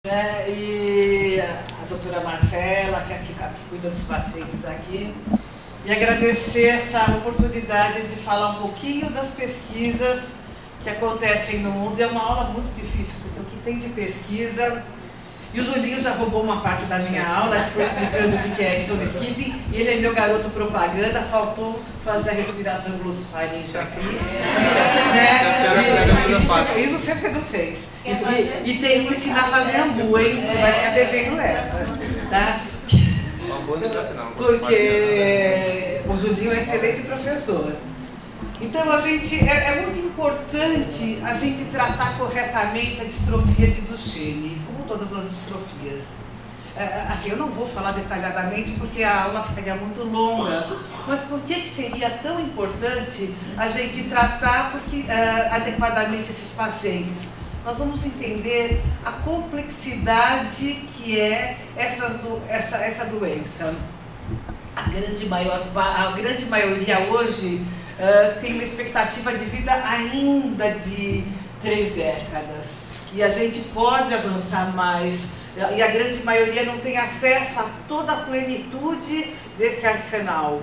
E a doutora Marcela, que cuida dos pacientes aqui, e agradecer essa oportunidade de falar um pouquinho das pesquisas que acontecem no mundo. É uma aula muito difícil, porque o que tem de pesquisa... E o Julinho já roubou uma parte da minha aula, ficou explicando o que é action skipping, e ele é meu garoto propaganda, faltou fazer a respiração glossopharyngeal aqui. Isso sempre não fez. E tem que ensinar a fazer ambu, hein? Você vai ficar devendo essa. Tá? Porque o Julinho é excelente professor. Então, é muito importante a gente tratar corretamente a distrofia de Duchenne, como todas as distrofias. Assim, eu não vou falar detalhadamente porque a aula ficaria muito longa, mas por que seria tão importante a gente tratar adequadamente esses pacientes? Nós vamos entender a complexidade que é essa doença. A grande maioria hoje tem uma expectativa de vida ainda de 3 décadas. E a gente pode avançar mais. E a grande maioria não tem acesso a toda a plenitude desse arsenal.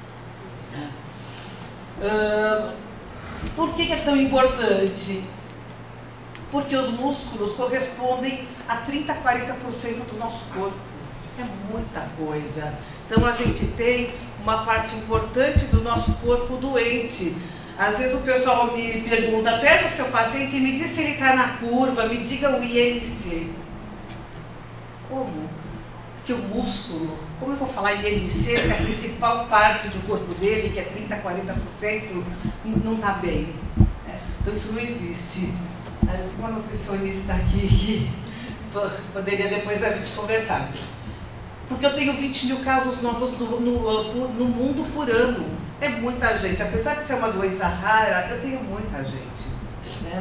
Por que é tão importante? Porque os músculos correspondem a 30% a 40% do nosso corpo. É muita coisa. Então a gente tem uma parte importante do nosso corpo doente. Às vezes o pessoal me pergunta, peça o seu paciente e me diz se ele está na curva, me diga o IMC. Como? Se o músculo, como eu vou falar IMC se a principal parte do corpo dele, que é 30% a 40%, não está bem? Então isso não existe. Tem uma nutricionista aqui que poderia depois a gente conversar. Porque eu tenho 20 mil casos novos no mundo por ano. É muita gente. Apesar de ser uma doença rara, eu tenho muita gente. Né?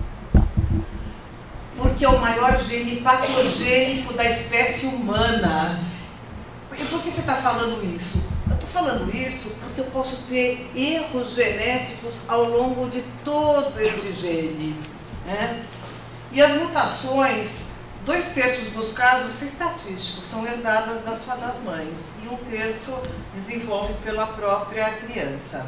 Porque é o maior gene patogênico da espécie humana. E por que você está falando isso? Eu estou falando isso porque eu posso ter erros genéticos ao longo de todo esse gene. Né? E as mutações... 2/3 dos casos estatísticos são herdadas das mães e 1/3 desenvolve pela própria criança.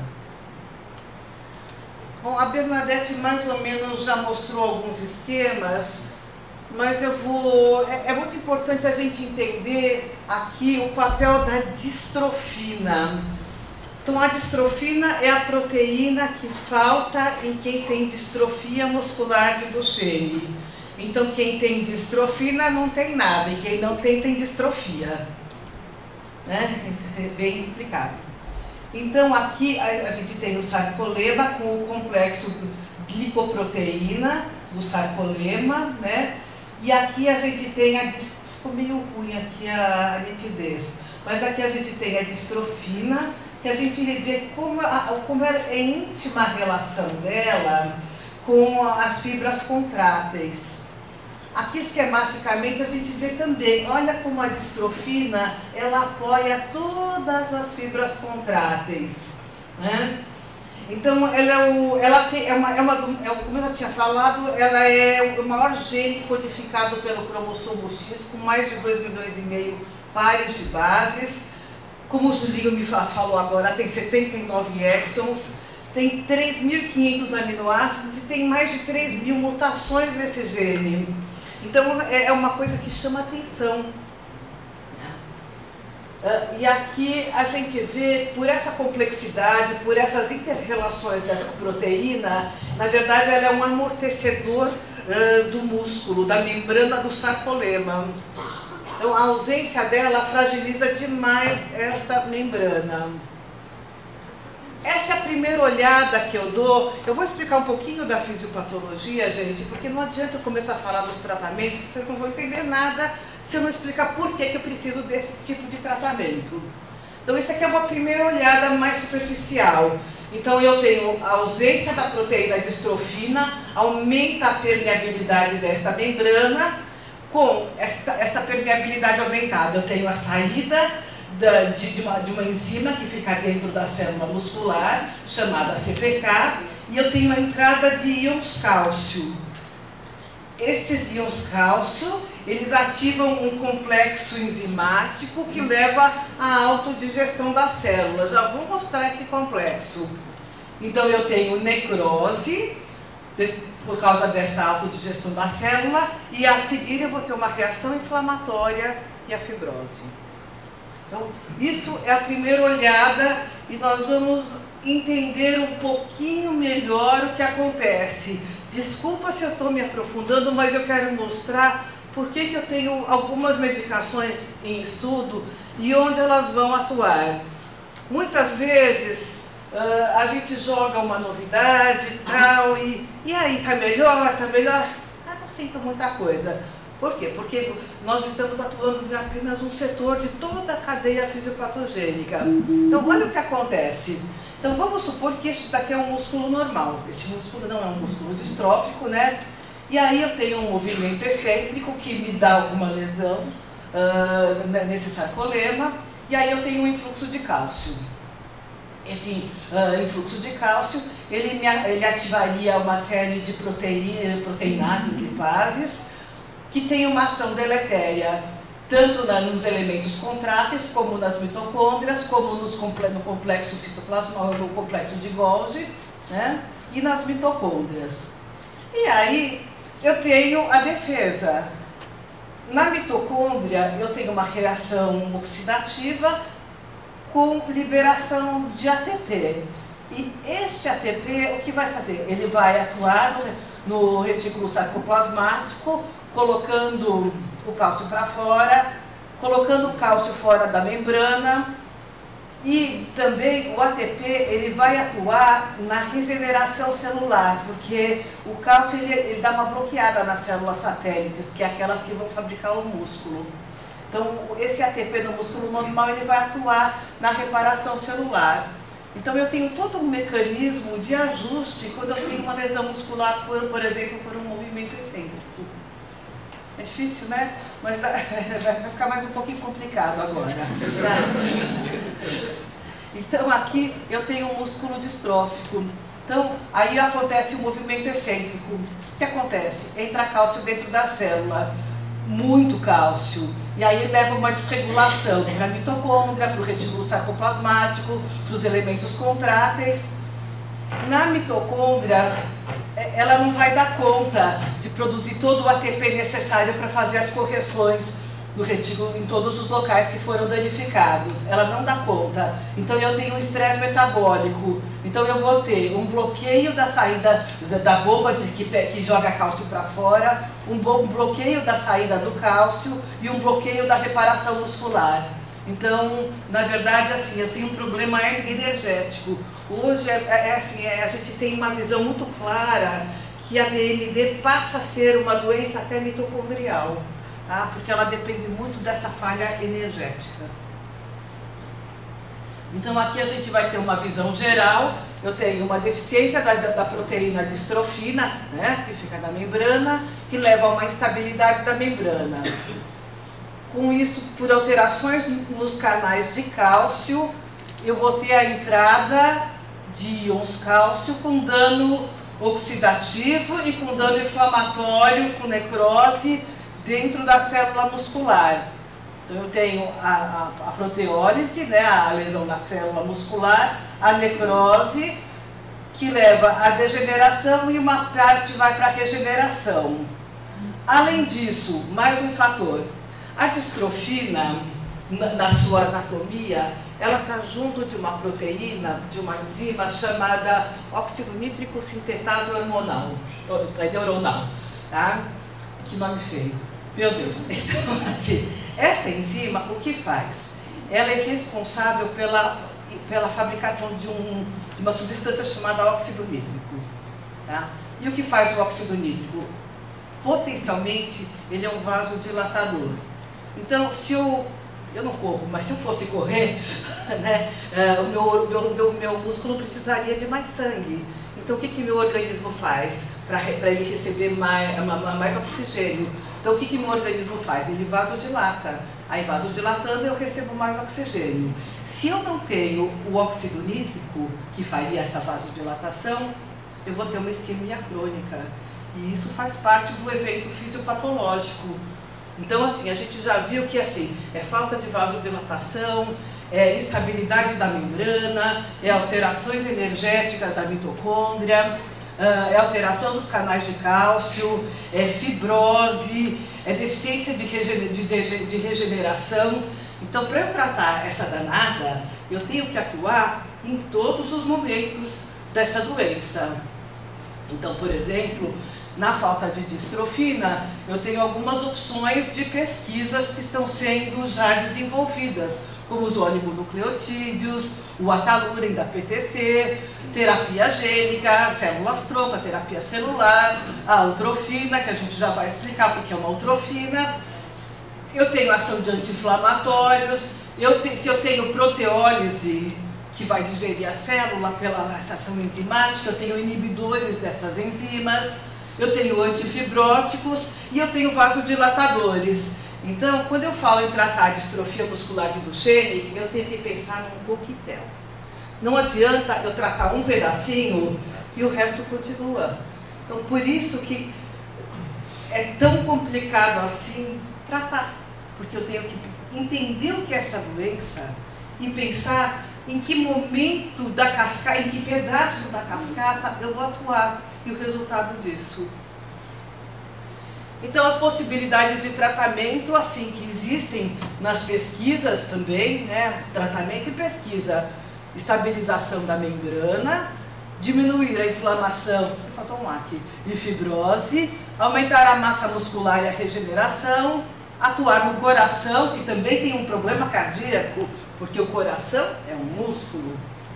Bom, a Bernadette mais ou menos já mostrou alguns esquemas, mas é muito importante a gente entender aqui o papel da distrofina. Então, a distrofina é a proteína que falta em quem tem distrofia muscular de Duchenne. Então, quem tem distrofina não tem nada, e quem não tem, tem distrofia. Né? É bem complicado. Então, aqui a gente tem o sarcolema com o complexo glicoproteína do sarcolema, né? E aqui a gente tem ficou meio ruim aqui a nitidez, mas aqui a gente tem a distrofina, que a gente vê como é íntima a relação dela com as fibras contráteis. Aqui, esquematicamente, a gente vê também, olha como a distrofina, ela apoia todas as fibras contráteis. Né? Então, como eu já tinha falado, ela é o maior gene codificado pelo cromossomo X, com mais de 2,5 milhões pares de bases. Como o Julinho me falou agora, tem 79 exons, tem 3.500 aminoácidos e tem mais de 3.000 mutações nesse gene. Então, é uma coisa que chama atenção. E aqui a gente vê, por essa complexidade, por essas inter-relações dessa proteína, na verdade ela é um amortecedor do músculo, da membrana do sarcolema. Então, a ausência dela fragiliza demais esta membrana. Essa é a primeira olhada que eu dou. Eu vou explicar um pouquinho da fisiopatologia, gente, porque não adianta eu começar a falar dos tratamentos, que vocês não vão entender nada se eu não explicar por que eu preciso desse tipo de tratamento. Então, essa aqui é uma primeira olhada mais superficial. Então, eu tenho a ausência da proteína distrofina, aumenta a permeabilidade desta membrana. Com esta permeabilidade aumentada, eu tenho a saída de uma enzima que fica dentro da célula muscular, chamada CPK, e eu tenho a entrada de íons cálcio. estes íons cálcio, eles ativam um complexo enzimático que leva à autodigestão da célula. Já vou mostrar esse complexo. Então eu tenho necrose, por causa desta autodigestão da célula, e a seguir eu vou ter uma reação inflamatória e a fibrose. Então, isso é a primeira olhada e nós vamos entender um pouquinho melhor o que acontece. Desculpa se eu estou me aprofundando, mas eu quero mostrar por que eu tenho algumas medicações em estudo e onde elas vão atuar. Muitas vezes a gente joga uma novidade e tal, e aí, está melhor? Está melhor? Ah, não sinto muita coisa. Por quê? Porque nós estamos atuando em apenas um setor de toda a cadeia fisiopatogênica. Então, olha o que acontece. Então, vamos supor que este daqui é um músculo normal. Esse músculo não é um músculo distrófico, né? E aí eu tenho um movimento excêntrico que me dá alguma lesão nesse sarcolema, e aí eu tenho um influxo de cálcio. Esse influxo de cálcio, ele ativaria uma série de proteinases, lipases, que tem uma ação deletéria, tanto nos elementos contráteis, como nas mitocôndrias, como no complexo citoplasmal, no complexo de Golgi, né? E nas mitocôndrias. E aí, eu tenho a defesa. Na mitocôndria, eu tenho uma reação oxidativa com liberação de ATP. E este ATP, o que vai fazer? Ele vai atuar no retículo sarcoplasmático, colocando o cálcio para fora, colocando o cálcio fora da membrana, e também o ATP ele vai atuar na regeneração celular, porque o cálcio ele dá uma bloqueada nas células satélites, que é aquelas que vão fabricar o músculo. Então, esse ATP no músculo normal ele vai atuar na reparação celular. Então, eu tenho todo um mecanismo de ajuste quando eu tenho uma lesão muscular, por exemplo, por um movimento excêntrico. É difícil, né? Mas vai ficar mais um pouquinho complicado agora. Então, aqui eu tenho um músculo distrófico. Então, aí acontece o movimento excêntrico. O que acontece? Entra cálcio dentro da célula, muito cálcio. E aí leva uma desregulação para a mitocôndria, para o retículo sarcoplasmático, para os elementos contráteis. Na mitocôndria, ela não vai dar conta de produzir todo o ATP necessário para fazer as correções do retículo em todos os locais que foram danificados. Ela não dá conta. Então eu tenho um estresse metabólico. Então eu vou ter um bloqueio da saída da bomba que joga cálcio para fora, um bloqueio da saída do cálcio e um bloqueio da reparação muscular. Então, na verdade, assim, eu tenho um problema energético. Hoje, a gente tem uma visão muito clara que a DMD passa a ser uma doença até mitocondrial, tá? Porque ela depende muito dessa falha energética. Então, aqui a gente vai ter uma visão geral. Eu tenho uma deficiência da proteína distrofina, né, que fica na membrana, que leva a uma instabilidade da membrana. Com isso, por alterações nos canais de cálcio, eu vou ter a entrada de íons cálcio com dano oxidativo e com dano inflamatório, com necrose dentro da célula muscular. Então eu tenho a proteólise, né, a lesão da célula muscular, a necrose, que leva à degeneração, e uma parte vai para a regeneração. Além disso, mais um fator. A distrofina, na sua anatomia, ela está junto de uma proteína, de uma enzima chamada óxido nítrico sintetase neuronal, tá? Que nome feio. Meu Deus. Então, assim, essa enzima, o que faz? Ela é responsável pela fabricação de uma substância chamada óxido nítrico. Tá? E o que faz o óxido nítrico? Potencialmente, ele é um vasodilatador. Então, se eu não corro, mas se eu fosse correr, né, o meu músculo precisaria de mais sangue. Então, o que meu organismo faz para ele receber mais oxigênio? Então, o que meu organismo faz? Ele vasodilata. Aí, vasodilatando, eu recebo mais oxigênio. Se eu não tenho o óxido nítrico, que faria essa vasodilatação, eu vou ter uma isquemia crônica. E isso faz parte do evento fisiopatológico. Então, assim, a gente já viu que, assim, é falta de vasodilatação, é instabilidade da membrana, é alterações energéticas da mitocôndria, é alteração dos canais de cálcio, é fibrose, é deficiência de regeneração. Então, para eu tratar essa danada, eu tenho que atuar em todos os momentos dessa doença. Então, por exemplo, na falta de distrofina, eu tenho algumas opções de pesquisas que estão sendo já desenvolvidas, como os oligonucleotídeos, o ataluren da PTC, terapia gênica, células-tronco, terapia celular, a eutrofina, que a gente já vai explicar porque é uma eutrofina. Eu tenho ação de anti-inflamatórios, se eu tenho proteólise, que vai digerir a célula pela ação enzimática, eu tenho inibidores dessas enzimas, eu tenho antifibróticos e eu tenho vasodilatadores. Então, quando eu falo em tratar a distrofia muscular de Duchenne, eu tenho que pensar num coquetel. Não adianta eu tratar um pedacinho e o resto continua. Então, por isso que é tão complicado assim tratar, porque eu tenho que entender o que é essa doença e pensar em que momento da cascata, em que pedaço da cascata eu vou atuar e o resultado disso. Então, as possibilidades de tratamento, assim, que existem nas pesquisas também, né, tratamento e pesquisa, estabilização da membrana, diminuir a inflamação, e fibrose, aumentar a massa muscular e a regeneração, atuar no coração, que também tem um problema cardíaco, porque o coração é um músculo.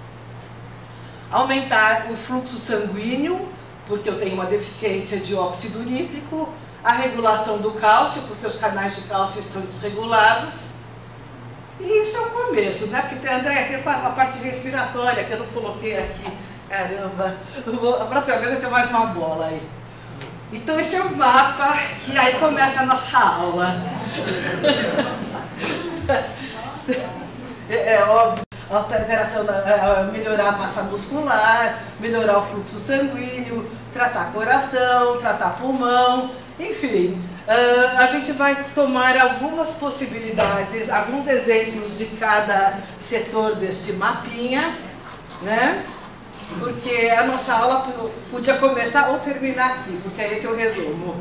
Aumentar o fluxo sanguíneo, porque eu tenho uma deficiência de óxido nítrico, a regulação do cálcio, porque os canais de cálcio estão desregulados. E isso é o começo, né? Porque André, tem a parte respiratória que eu não coloquei aqui. Caramba, a próxima vez eu tenho mais uma bola aí. Então esse é o mapa que aí começa a nossa aula. É óbvio, alteração, melhorar a massa muscular, melhorar o fluxo sanguíneo, tratar coração, tratar pulmão, enfim. A gente vai tomar algumas possibilidades, alguns exemplos de cada setor deste mapinha, né? Porque a nossa aula podia começar ou terminar aqui, porque esse é o resumo.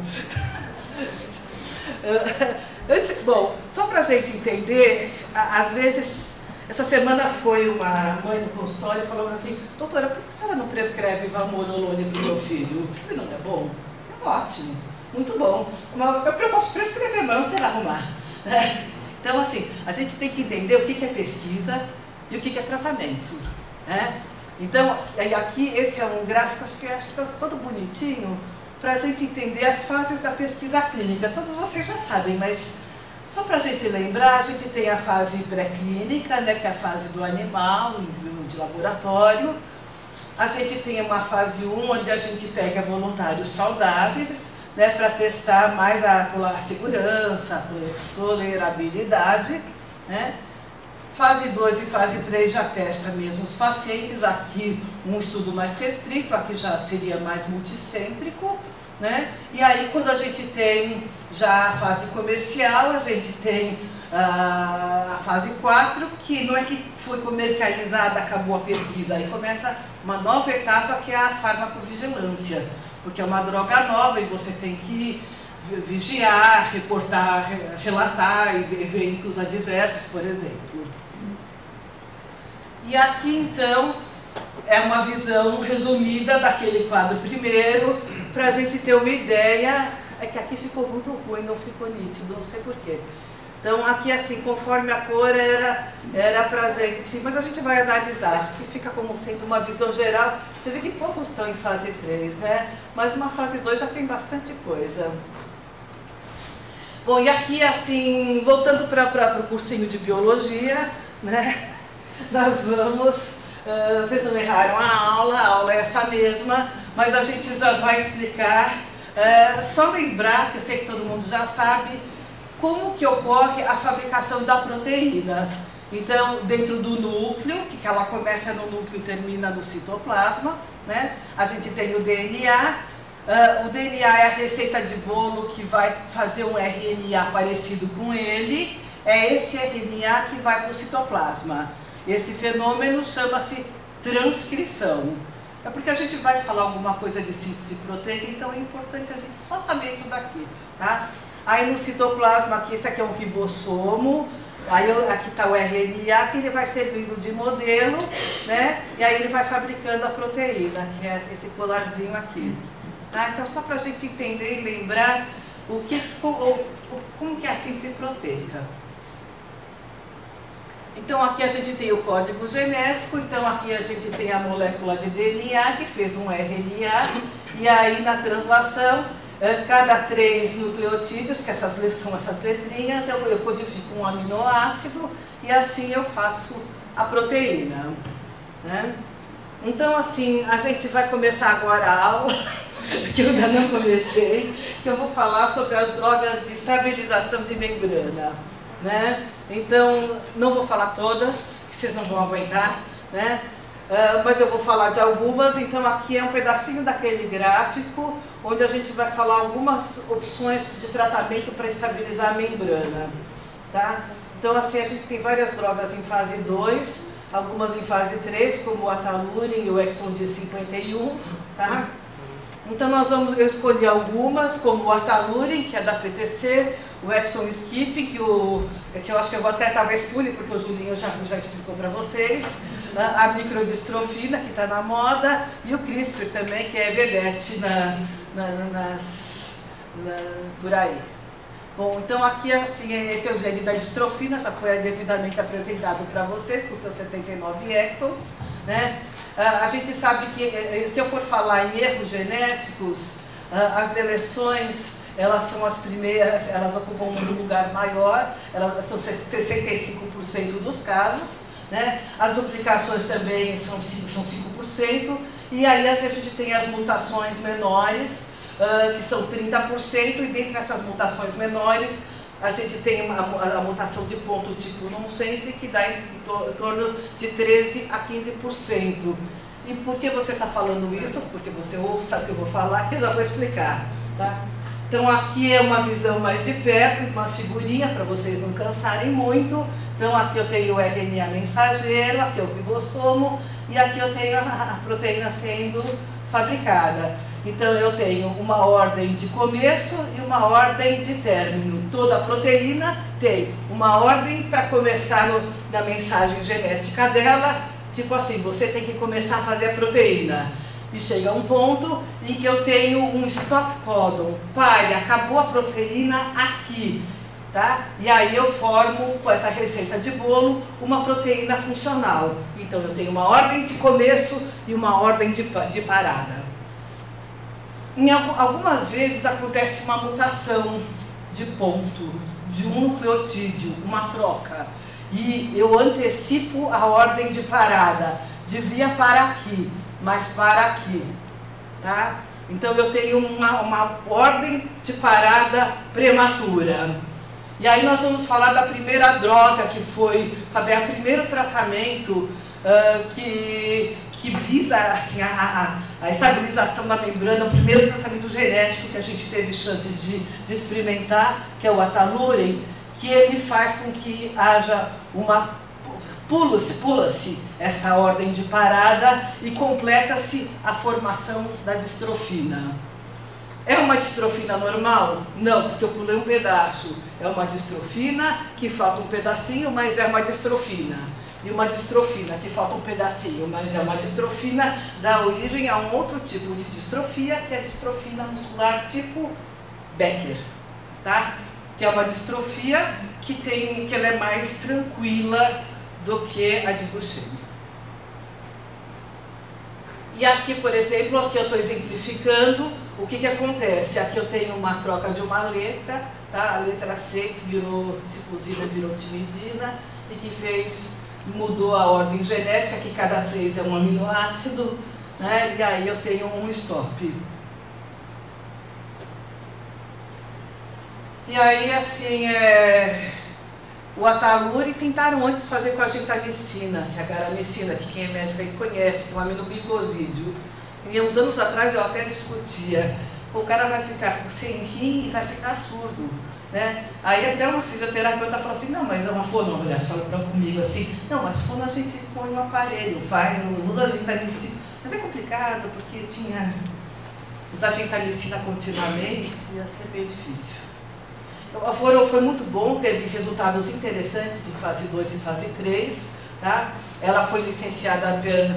Bom, só para a gente entender, às vezes, essa semana foi uma mãe no consultório falando assim: doutora, por que a senhora não prescreve Valmorolone para o meu filho? Eu falei: não é bom? É ótimo, muito bom. Eu posso prescrever, mas não será arrumar. Então, assim, a gente tem que entender o que é pesquisa e o que é tratamento. Então, aqui esse é um gráfico, acho que está todo bonitinho, para a gente entender as fases da pesquisa clínica. Todos vocês já sabem, mas só para a gente lembrar, a gente tem a fase pré-clínica, né, que é a fase do animal, de laboratório. A gente tem uma fase 1, onde a gente pega voluntários saudáveis, né, para testar mais a segurança, a tolerabilidade, né? Fase 2 e fase 3 já testa mesmo os pacientes, aqui um estudo mais restrito, aqui já seria mais multicêntrico, né? E aí quando a gente tem já a fase comercial, a gente tem a fase 4, que não é que foi comercializada, acabou a pesquisa, aí começa uma nova etapa que é a farmacovigilância, porque é uma droga nova e você tem que vigiar, reportar, relatar eventos adversos, por exemplo. E aqui, então, é uma visão resumida daquele quadro primeiro, para a gente ter uma ideia. É que aqui ficou muito ruim, não ficou nítido, não sei porquê. Então, aqui, assim, conforme a cor era para a gente... Mas a gente vai analisar, que fica como sendo uma visão geral. Você vê que poucos estão em fase 3, né? Mas uma fase 2 já tem bastante coisa. Bom, e aqui, assim, voltando para o cursinho de biologia, né? Nós vamos, vocês não erraram a aula é essa mesma, mas a gente já vai explicar, só lembrar, que eu sei que todo mundo já sabe, como que ocorre a fabricação da proteína. Então, dentro do núcleo, que ela começa no núcleo e termina no citoplasma, né? A gente tem o DNA, O DNA é a receita de bolo que vai fazer um RNA parecido com ele. É esse RNA que vai para o citoplasma. Esse fenômeno chama-se transcrição. É porque a gente vai falar alguma coisa de síntese proteica, então é importante a gente só saber isso daqui, tá? Aí no citoplasma aqui, esse aqui é um ribossomo, aí aqui está o RNA, que ele vai servindo de modelo, né? E aí ele vai fabricando a proteína, que é esse colarzinho aqui. Tá? Então só para a gente entender e lembrar como que é a síntese proteica. Então aqui a gente tem o código genético, então aqui a gente tem a molécula de DNA que fez um RNA, e aí na translação, cada 3 nucleotídeos, que são essas letrinhas, eu codifico um aminoácido e assim eu faço a proteína, né? Então assim, a gente vai começar agora a aula, que eu ainda não comecei, que eu vou falar sobre as drogas de estabilização de membrana, né? Então, não vou falar todas, que vocês não vão aguentar, né? Mas eu vou falar de algumas. Então aqui é um pedacinho daquele gráfico, onde a gente vai falar algumas opções de tratamento para estabilizar a membrana, tá? Então assim, a gente tem várias drogas em fase 2, algumas em fase 3, como o Ataluren e o Exon D51, tá? Então eu escolhi algumas, como o Ataluren, que é da PTC, o Exon Skip, que eu acho que eu vou até talvez pule, porque o Julinho já explicou para vocês, a microdistrofina, que está na moda, e o CRISPR também, que é vedete por aí. Bom, então aqui assim, esse é o gene da distrofina, já foi devidamente apresentado para vocês, com seus 79 exons, né? A gente sabe que, se eu for falar em erros genéticos, as deleções, elas são as primeiras, elas ocupam um lugar maior, elas são 65% dos casos, né? As duplicações também são 5%, e aí a gente tem as mutações menores, que são 30%, e dentre essas mutações menores, a gente tem a mutação de ponto tipo nonsense, que dá em torno de 13% a 15%. E por que você está falando isso? Porque você ouça o que eu vou falar, que eu já vou explicar, tá? Então aqui é uma visão mais de perto, uma figurinha para vocês não cansarem muito. Então aqui eu tenho o RNA mensageiro, aqui é o ribossomo, e aqui eu tenho a proteína sendo fabricada. Então eu tenho uma ordem de começo e uma ordem de término. Toda proteína tem uma ordem para começar na mensagem genética dela, tipo assim, você tem que começar a fazer a proteína. E chega um ponto em que eu tenho um stop codon. Pai, acabou a proteína aqui, tá? E aí eu formo, com essa receita de bolo, uma proteína funcional. Então eu tenho uma ordem de começo e uma ordem de parada. Algumas vezes acontece uma mutação de ponto, de um nucleotídeo, uma troca. E eu antecipo a ordem de parada. Devia para aqui, mas para aqui. Tá? Então eu tenho uma ordem de parada prematura. E aí nós vamos falar da primeira droga, que foi o primeiro tratamento que visa assim, a estabilização da membrana, o primeiro tratamento genético que a gente teve chance de experimentar, que é o Ataluren, que ele faz com que haja uma... Pula-se esta ordem de parada e completa-se a formação da distrofina. É uma distrofina normal? Não, porque eu pulei um pedaço. É uma distrofina que falta um pedacinho, mas é uma distrofina. E uma distrofina que falta um pedacinho, mas é uma distrofina, dá origem a um outro tipo de distrofia, que é a distrofina muscular tipo Becker, tá? Que é uma distrofia que ela é mais tranquila do que a de Duchenne. E aqui, por exemplo, aqui eu estou exemplificando o que acontece. Aqui eu tenho uma troca de uma letra, tá? A letra C que virou cifusina, virou timidina, e que mudou a ordem genética, que cada 3 é um aminoácido, né? E aí eu tenho um stop. E aí, assim, o Ataluren tentaram antes fazer com a gentamicina, que é a garamicina, que quem é médico aí conhece, que é um aminoglicosídeo. E uns anos atrás eu até discutia, o cara vai ficar sem rim e vai ficar surdo, né? Aí até uma fisioterapeuta fala assim, não, mas é uma fono, aliás, fala comigo assim, não, mas fono a gente põe no aparelho, usa gentamicina, mas é complicado porque usar gentamicina continuamente ia ser bem difícil. A fono foi muito bom, teve resultados interessantes em fase 2 e fase 3, tá? Ela foi licenciada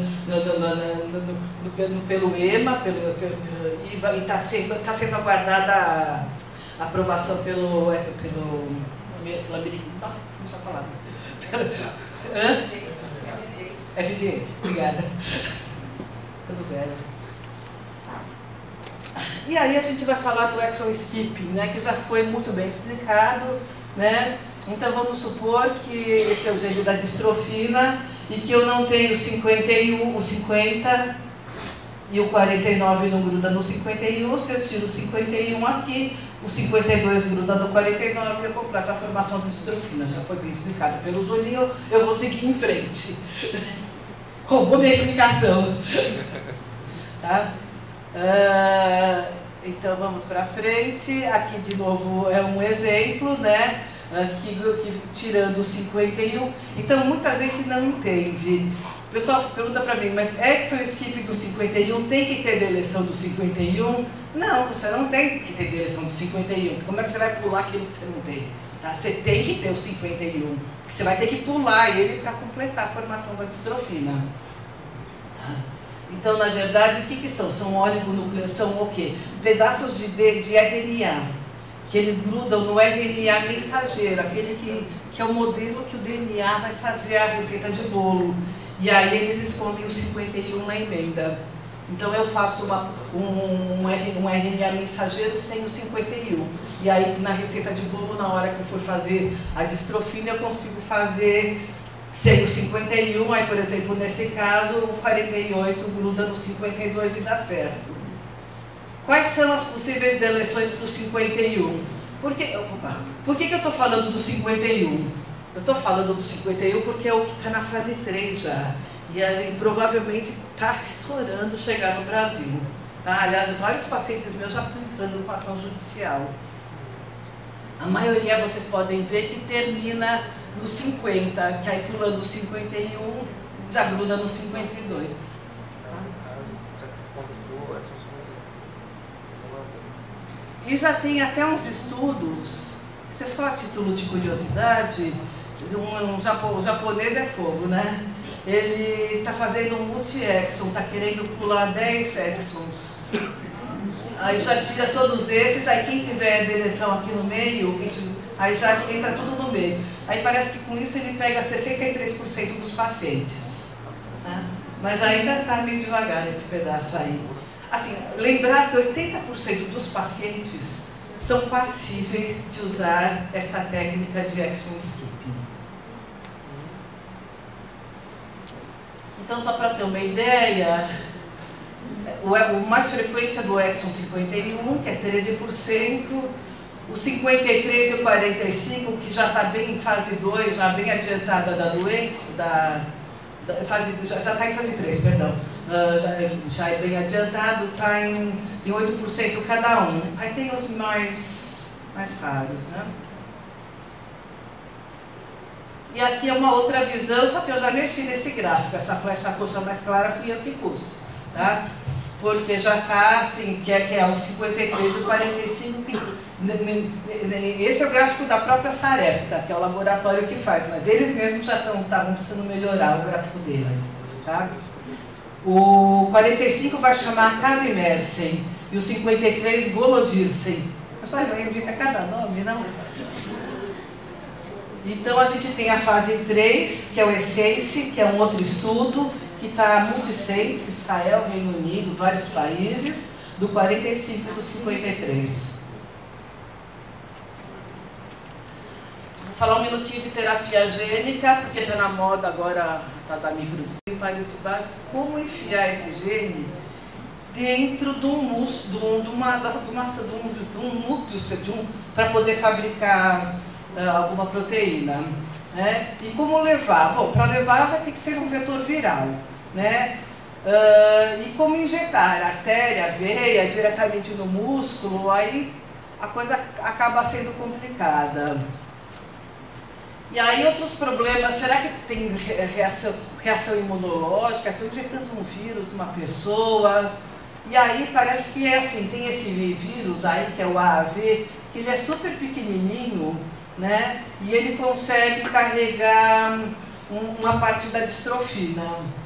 pelo EMA e está sendo aguardada a aprovação pelo nossa, não sei a palavra. FDA, obrigada. Tudo velho. E aí a gente vai falar do exon skipping, né, que já foi muito bem explicado, né? Então vamos supor que esse é o gene da distrofina e que eu não tenho o 51, o 50 e o 49 não gruda no 51, se eu tiro o 51 aqui, o 52 gruda no 49 e eu completo a formação de distrofina. Já foi bem explicado pelo Julinho, eu vou seguir em frente. Roubou minha explicação. Tá? Então vamos para frente. Aqui de novo é um exemplo, né? Tirando o 51. Então muita gente não entende. O pessoal pergunta para mim, mas exon skip do 51 tem que ter deleção do 51? Não, você não tem que ter deleção do 51. Como é que você vai pular aquilo que você não tem? Tá? Você tem que ter o 51, porque você vai ter que pular ele para completar a formação da distrofina. Tá? Então, na verdade, o que são? São oligonúcleos, são o quê? Pedaços de RNA, que eles grudam no RNA mensageiro, aquele que é o modelo que o DNA vai fazer a receita de bolo. E aí eles escondem o 51 na emenda. Então eu faço um RNA mensageiro sem o 51. E aí na receita de bolo, na hora que eu for fazer a distrofina, eu consigo fazer sem o 51. Aí, por exemplo, nesse caso, o 48 gruda no 52 e dá certo. Quais são as possíveis deleções para o 51? Por que eu estou falando do 51? Eu estou falando do 51 porque é o que está na fase 3 já. E aí, provavelmente está estourando chegar no Brasil. Tá? Aliás, vários pacientes meus já estão entrando com ação judicial. A maioria, vocês podem ver, que termina no 50, que aí pulando o 51, já gruda no 52. E já tem até uns estudos, isso é só a título de curiosidade, o japonês é fogo, né? Ele está fazendo um multi-exon, está querendo pular 10 exons. Aí já tira todos esses, aí quem tiver deleção aqui no meio, aí já entra tudo no meio. Aí parece que com isso ele pega 63% dos pacientes. Né? Mas ainda está meio devagar esse pedaço aí. Assim, lembrar que 80% dos pacientes são passíveis de usar esta técnica de exon skipping. Então, só para ter uma ideia, o mais frequente é do exon 51, que é 13%, o 53 e o 45, que já está bem em fase 2, já bem adiantada da doença, já está em fase 3, perdão. Já é bem adiantado, está em 8% cada um. Aí tem os mais raros, né? E aqui é uma outra visão, só que eu já mexi nesse gráfico. Essa flecha roxa mais clara fui eu que pus, tá? Porque já está assim, que é o 53 e o 45. Esse é o gráfico da própria Sarepta, que é o laboratório que faz, mas eles mesmos já estavam precisando melhorar o gráfico deles, tá? O 45 vai chamar Casimersen e o 53 Golodirsen. Eu só indica cada nome, não? Então a gente tem a fase 3, que é o Essence, que é um outro estudo, que está multicêntrico, Israel, Reino Unido, vários países, do 45 e do 53. Vou falar um minutinho de terapia gênica, porque está na moda agora, está da microdose em pares de bases, como enfiar esse gene dentro de um músculo, de um núcleo, para poder fabricar alguma proteína, né? E como levar? Bom, para levar vai ter que ser um vetor viral, né? E como injetar artéria, veia, diretamente no músculo, aí a coisa acaba sendo complicada. E aí outros problemas, será que tem reação imunológica? Estou injetando um vírus numa pessoa, e aí parece que é assim, tem esse vírus aí, que é o AAV, que ele é super pequenininho, né? E ele consegue carregar uma parte da distrofina.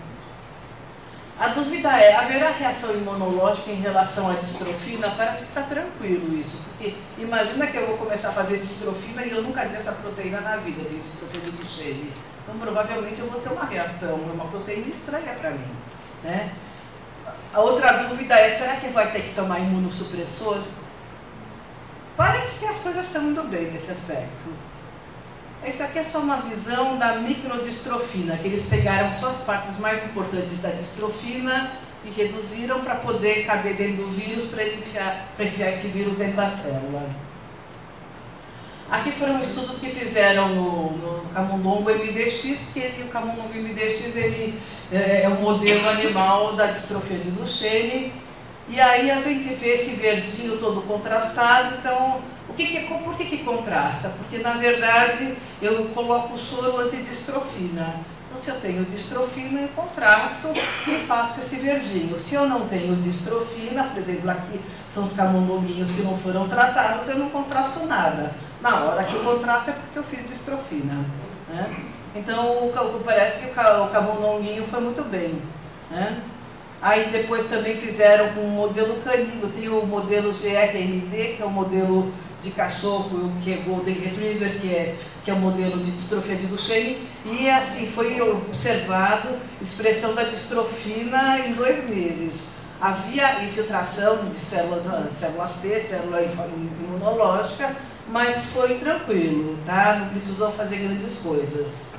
A dúvida é, haverá reação imunológica em relação à distrofina? Parece que está tranquilo isso, porque imagina que eu vou começar a fazer distrofina e eu nunca vi essa proteína na vida, de distrofia de Duchenne. Então provavelmente eu vou ter uma reação, uma proteína estranha para mim, né? A outra dúvida é, será que vai ter que tomar imunossupressor? Parece que as coisas estão indo bem nesse aspecto. Isso aqui é só uma visão da microdistrofina, que eles pegaram só as partes mais importantes da distrofina e reduziram para poder caber dentro do vírus, para enfiar esse vírus dentro da célula. Aqui foram estudos que fizeram no camundongo MDX, que o camundongo MDX ele é um modelo animal da distrofia de Duchenne. E aí a gente vê esse verdinho todo contrastado. Então, por que contrasta? Porque, na verdade, eu coloco o soro antidistrofina. Então, se eu tenho distrofina, eu contrasto e faço esse verdinho. Se eu não tenho distrofina, por exemplo, aqui são os camundonguinhos que não foram tratados, eu não contrasto nada. Na hora que eu contrasto é porque eu fiz distrofina, né? Então, parece que o camundonguinho foi muito bem, né? Aí depois também fizeram com o modelo canino, tem o modelo GRMD, que é o modelo de cachorro, que é Golden Retriever, que é o modelo de distrofia de Duchenne, e assim foi observado expressão da distrofina em 2 meses. Havia infiltração de células T, célula imunológica, mas foi tranquilo, tá? Não precisou fazer grandes coisas.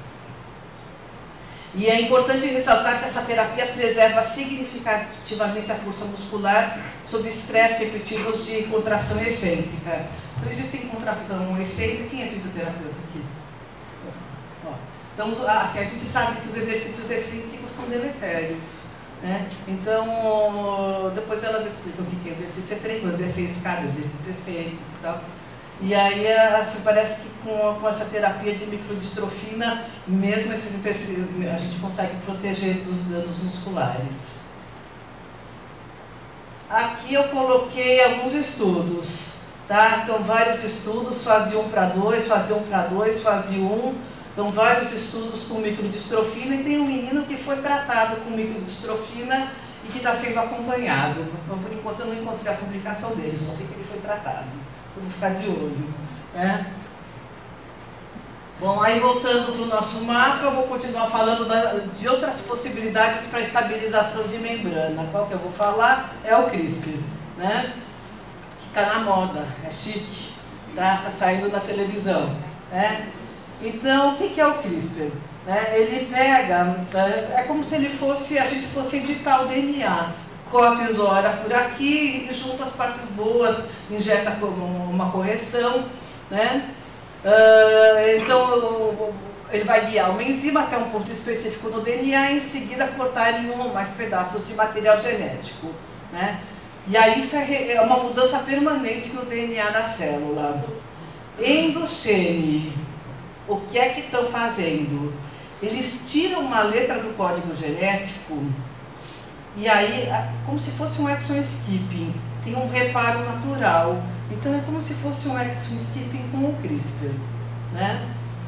E é importante ressaltar que essa terapia preserva significativamente a força muscular sob estresse repetido de contração excêntrica. Não existe contração excêntrica. Quem é fisioterapeuta aqui? Então, assim, a gente sabe que os exercícios excêntricos são deletérios, né? Então, depois elas explicam o que é exercício excêntrico, descer escada, exercício excêntrico e tal. E aí, assim, parece que com essa terapia de microdistrofina, mesmo esses exercícios, a gente consegue proteger dos danos musculares. Aqui eu coloquei alguns estudos, tá? Então, vários estudos, fase 1 para 2, fase 1 para 2, fase 1. Então, vários estudos com microdistrofina, e tem um menino que foi tratado com microdistrofina e que está sendo acompanhado. Então, por enquanto, eu não encontrei a publicação dele, só sei que ele foi tratado. Vamos ficar de olho, né? Bom, aí voltando para o nosso mapa, eu vou continuar falando de outras possibilidades para estabilização de membrana. Qual que eu vou falar? É o CRISPR, né? Que está na moda, é chique, tá saindo na televisão, né? Então, o que é o CRISPR? Ele pega, é como se a gente fosse editar o DNA. Cortisora por aqui e junta as partes boas, injeta como uma correção, né? Então, ele vai guiar uma enzima até um ponto específico no DNA e em seguida cortar em um ou mais pedaços de material genético, né? E aí isso é uma mudança permanente no DNA da célula. Em Duchenne, o que é que estão fazendo? Eles tiram uma letra do código genético e aí, como se fosse um exon skipping, tem um reparo natural. Então, é como se fosse um exon skipping com o CRISPR, né?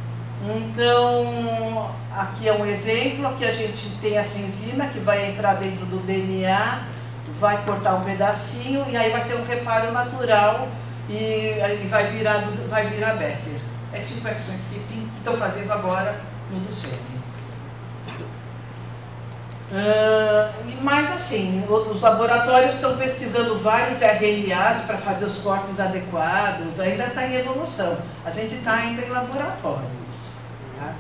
Então, aqui é um exemplo, aqui a gente tem essa enzima que vai entrar dentro do DNA, vai cortar um pedacinho e aí vai ter um reparo natural e aí vai virar Becker. É tipo exon skipping que estão fazendo agora no Duchenne. Mas assim, os laboratórios estão pesquisando vários RNAs para fazer os cortes adequados, ainda está em evolução. A gente está ainda em laboratórios. Tá?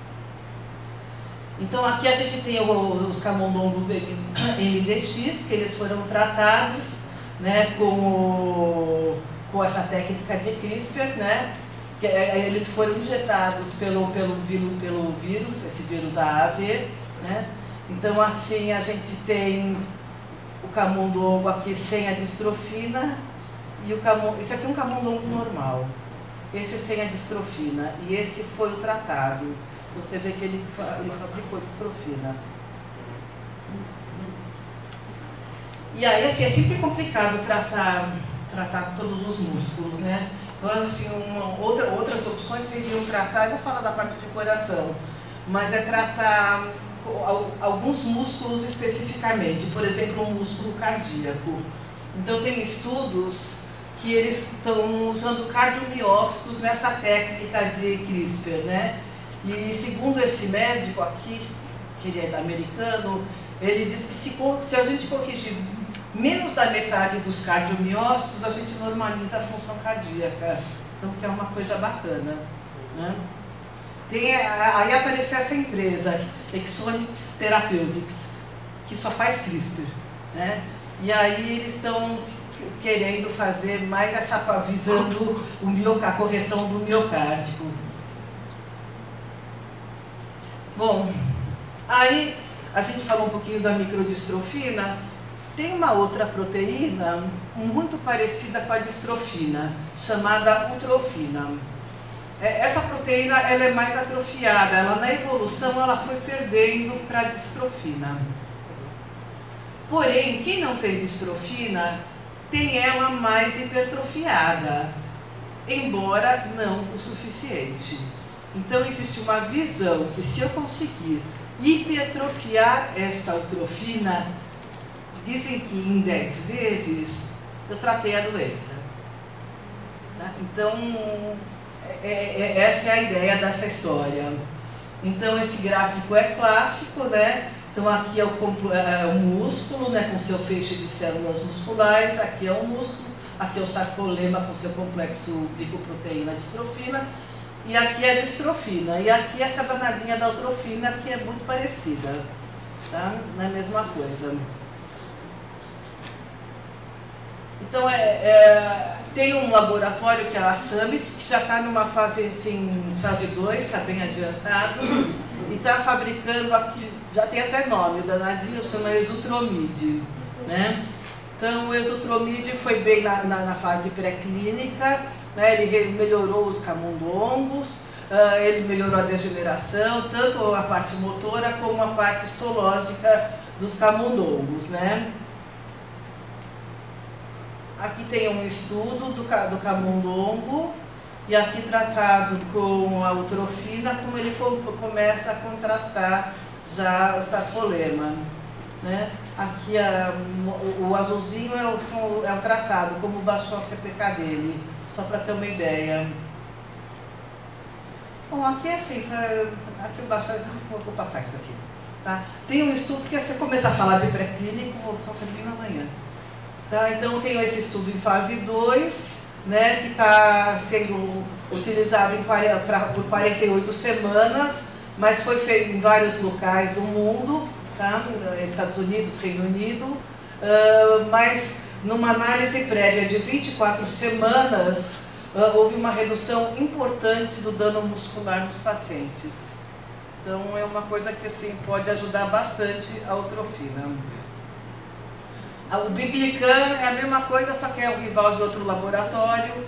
Então aqui a gente tem os camundongos MDX, que eles foram tratados, né, com essa técnica de CRISPR, né, que eles foram injetados pelo vírus, esse vírus AAV, né. Então, assim, a gente tem o camundongo aqui sem a distrofina, e esse aqui é um camundongo normal, esse sem a distrofina, e esse foi o tratado. Você vê que ele fabricou distrofina. E aí, assim, é sempre complicado tratar todos os músculos, né? Então, assim, outras opções seriam tratar, eu vou falar da parte de coração, mas é tratar alguns músculos especificamente, por exemplo, o músculo cardíaco. Então, tem estudos que eles estão usando cardiomiócitos nessa técnica de CRISPR, né? E segundo esse médico aqui, que ele é americano, ele diz que se a gente corrigir menos da metade dos cardiomiócitos, a gente normaliza a função cardíaca. Então, que é uma coisa bacana, né? Aí apareceu essa empresa, Exonics Therapeutics, que só faz CRISPR, né? E aí eles estão querendo fazer mais essa, visando a correção do miocárdico. Bom, aí a gente falou um pouquinho da microdistrofina. Tem uma outra proteína muito parecida com a distrofina, chamada utrofina. Essa proteína ela é mais atrofiada, ela na evolução ela foi perdendo para a distrofina. Porém, quem não tem distrofina tem ela mais hipertrofiada, embora não o suficiente. Então existe uma visão que se eu conseguir hipertrofiar esta utrofina, dizem que em 10 vezes eu tratei a doença. Então, essa é a ideia dessa história. Então, esse gráfico é clássico, né? Então, aqui é o músculo, né, com seu feixe de células musculares, aqui é o músculo, aqui é o sarcolema com seu complexo glicoproteína distrofina, e aqui é a distrofina, e aqui essa danadinha da utrofina, que é muito parecida, tá? Não é a mesma coisa. Então, tem um laboratório que é a Summit, que já está numa fase, assim, fase 2, está bem adiantado, e está fabricando aqui, já tem até nome, o danadinho chama Exutromide, né? Então, o Exutromide foi bem na fase pré-clínica, né? Ele melhorou os camundongos, ele melhorou a degeneração, tanto a parte motora como a parte histológica dos camundongos, né? Aqui tem um estudo do camundongo, e aqui tratado com a utrofina, como ele começa a contrastar já o sarcolema, né? Aqui o azulzinho é o tratado, como baixou a CPK dele, só para ter uma ideia. Bom, aqui é assim, aqui eu baixo, vou passar isso aqui, tá? Tem um estudo que se você começar a falar de pré-clínico, só termina amanhã. Tá? Então, tem esse estudo em fase 2, né, que está sendo utilizado por 48 semanas, mas foi feito em vários locais do mundo, tá? Estados Unidos, Reino Unido, mas numa análise prévia de 24 semanas, houve uma redução importante do dano muscular nos pacientes. Então, é uma coisa que assim, pode ajudar bastante a utrofina. O Biglican é a mesma coisa, só que é o rival de outro laboratório,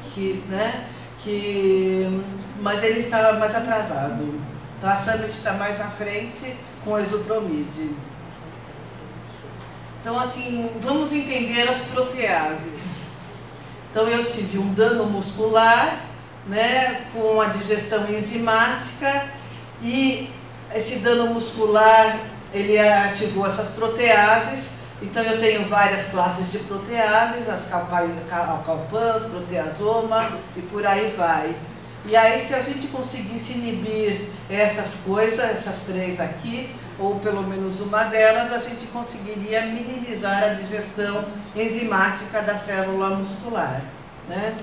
mas ele está mais atrasado. Então a Summit está mais na frente com o Exutromide. Então, assim, vamos entender as proteases. Então, eu tive um dano muscular, né, com a digestão enzimática, e esse dano muscular, ele ativou essas proteases. Então, eu tenho várias classes de proteases, as calpans, proteasoma e por aí vai. E aí, se a gente conseguisse inibir essas coisas, essas três aqui, ou pelo menos uma delas, a gente conseguiria minimizar a digestão enzimática da célula muscular, né?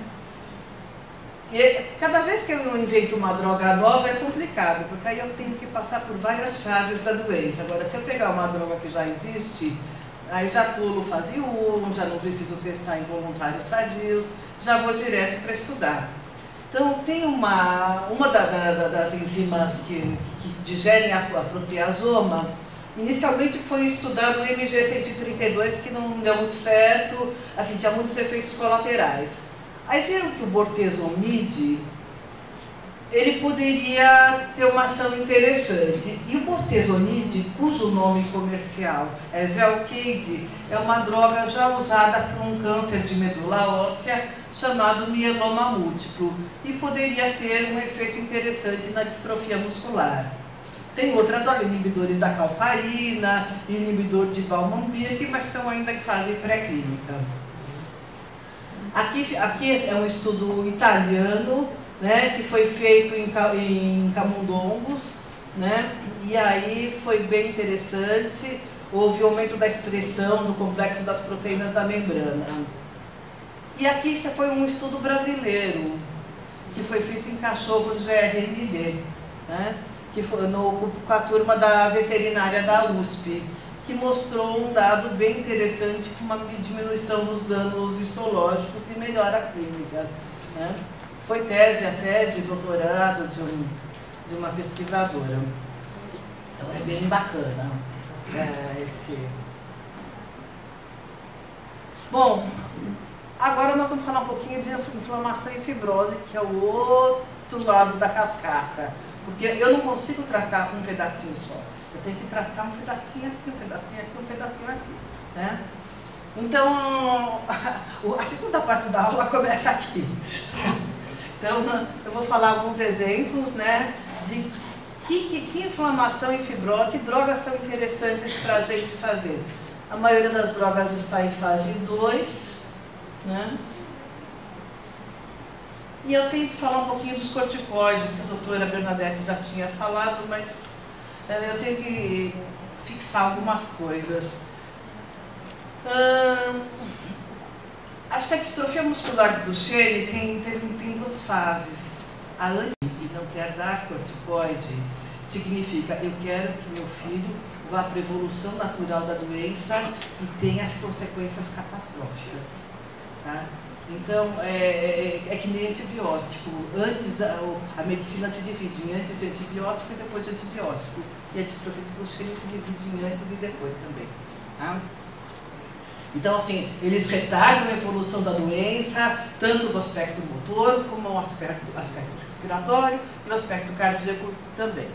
E cada vez que eu invento uma droga nova é complicado, porque aí eu tenho que passar por várias fases da doença. Agora, se eu pegar uma droga que já existe, aí já pulo fase 1, já não preciso testar em voluntários sadios, já vou direto para estudar. Então, tem uma das enzimas que digerem a proteasoma, Inicialmente foi estudado o MG-132, que não deu muito certo, assim, tinha muitos efeitos colaterais. Aí viram que o bortezomib, ele poderia ter uma ação interessante. E o bortezomib, cujo nome comercial é Velcade, é uma droga já usada para um câncer de medula óssea chamado mieloma múltiplo, e poderia ter um efeito interessante na distrofia muscular. Tem outras, olha, inibidores da calparina, inibidor de Baumann-Birch, mas estão ainda em fase pré-clínica. Aqui é um estudo italiano, né, que foi feito em camundongos, né, e aí foi bem interessante, houve aumento da expressão do complexo das proteínas da membrana. E aqui foi um estudo brasileiro, que foi feito em cachorros GRMD, né, que foi com a turma da veterinária da USP, que mostrou um dado bem interessante com uma diminuição dos danos histológicos e melhora clínica, né. Foi tese até de doutorado de uma pesquisadora. Então é bem bacana esse. Bom, agora nós vamos falar um pouquinho de inflamação e fibrose, que é o outro lado da cascata. Porque eu não consigo tratar com um pedacinho só. Eu tenho que tratar um pedacinho aqui, um pedacinho aqui, um pedacinho aqui, né? Então, a segunda parte da aula começa aqui. Então, eu vou falar alguns exemplos, né, de que inflamação e fibrose, que drogas são interessantes para a gente fazer. A maioria das drogas está em fase 2, né? E eu tenho que falar um pouquinho dos corticoides, que a doutora Bernadette já tinha falado, mas eu tenho que fixar algumas coisas. Acho que a distrofia muscular de Duchenne tem duas fases. A anti e não quer dar corticoide significa eu quero que meu filho vá para a evolução natural da doença e tenha as consequências catastróficas. Tá? Então, é que nem antibiótico. Antes, a medicina se divide em antes de antibiótico e depois de antibiótico. E a distrofia de Duchenne se divide em antes e depois também. Tá? Então, assim, eles retardam a evolução da doença, tanto do aspecto motor, como o aspecto respiratório e o aspecto cardíaco também.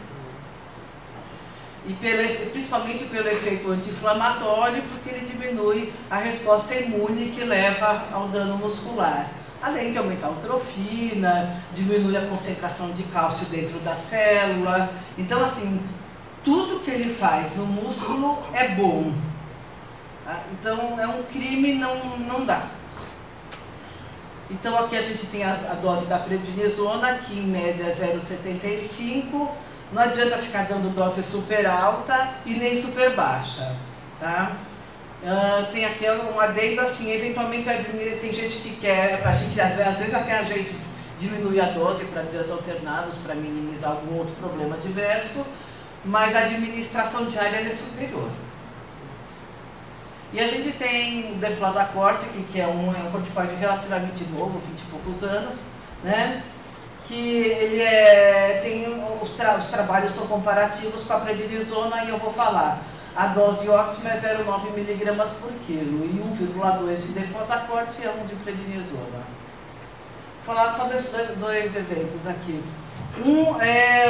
E principalmente pelo efeito anti-inflamatório, porque ele diminui a resposta imune que leva ao dano muscular. Além de aumentar a eutrofina, diminui a concentração de cálcio dentro da célula. Então, assim, tudo que ele faz no músculo é bom. Então, é um crime, não dá. Então, aqui a gente tem a dose da prednisona, que em média é 0,75. Não adianta ficar dando dose super alta e nem super baixa. Tá? Tem aqui um adendo assim, eventualmente tem gente que quer, às vezes até a gente diminui a dose para dias alternados, para minimizar algum outro problema adverso, mas a administração diária é superior. E a gente tem o Deflazacort, que é um corticoide relativamente novo, 20 e poucos anos, né? Que ele os trabalhos são comparativos com a prednisona e eu vou falar. A dose ótima é 0,9 mg por quilo e 1,2 de Deflazacort e 1 de prednisona. Vou falar só dois exemplos aqui. Um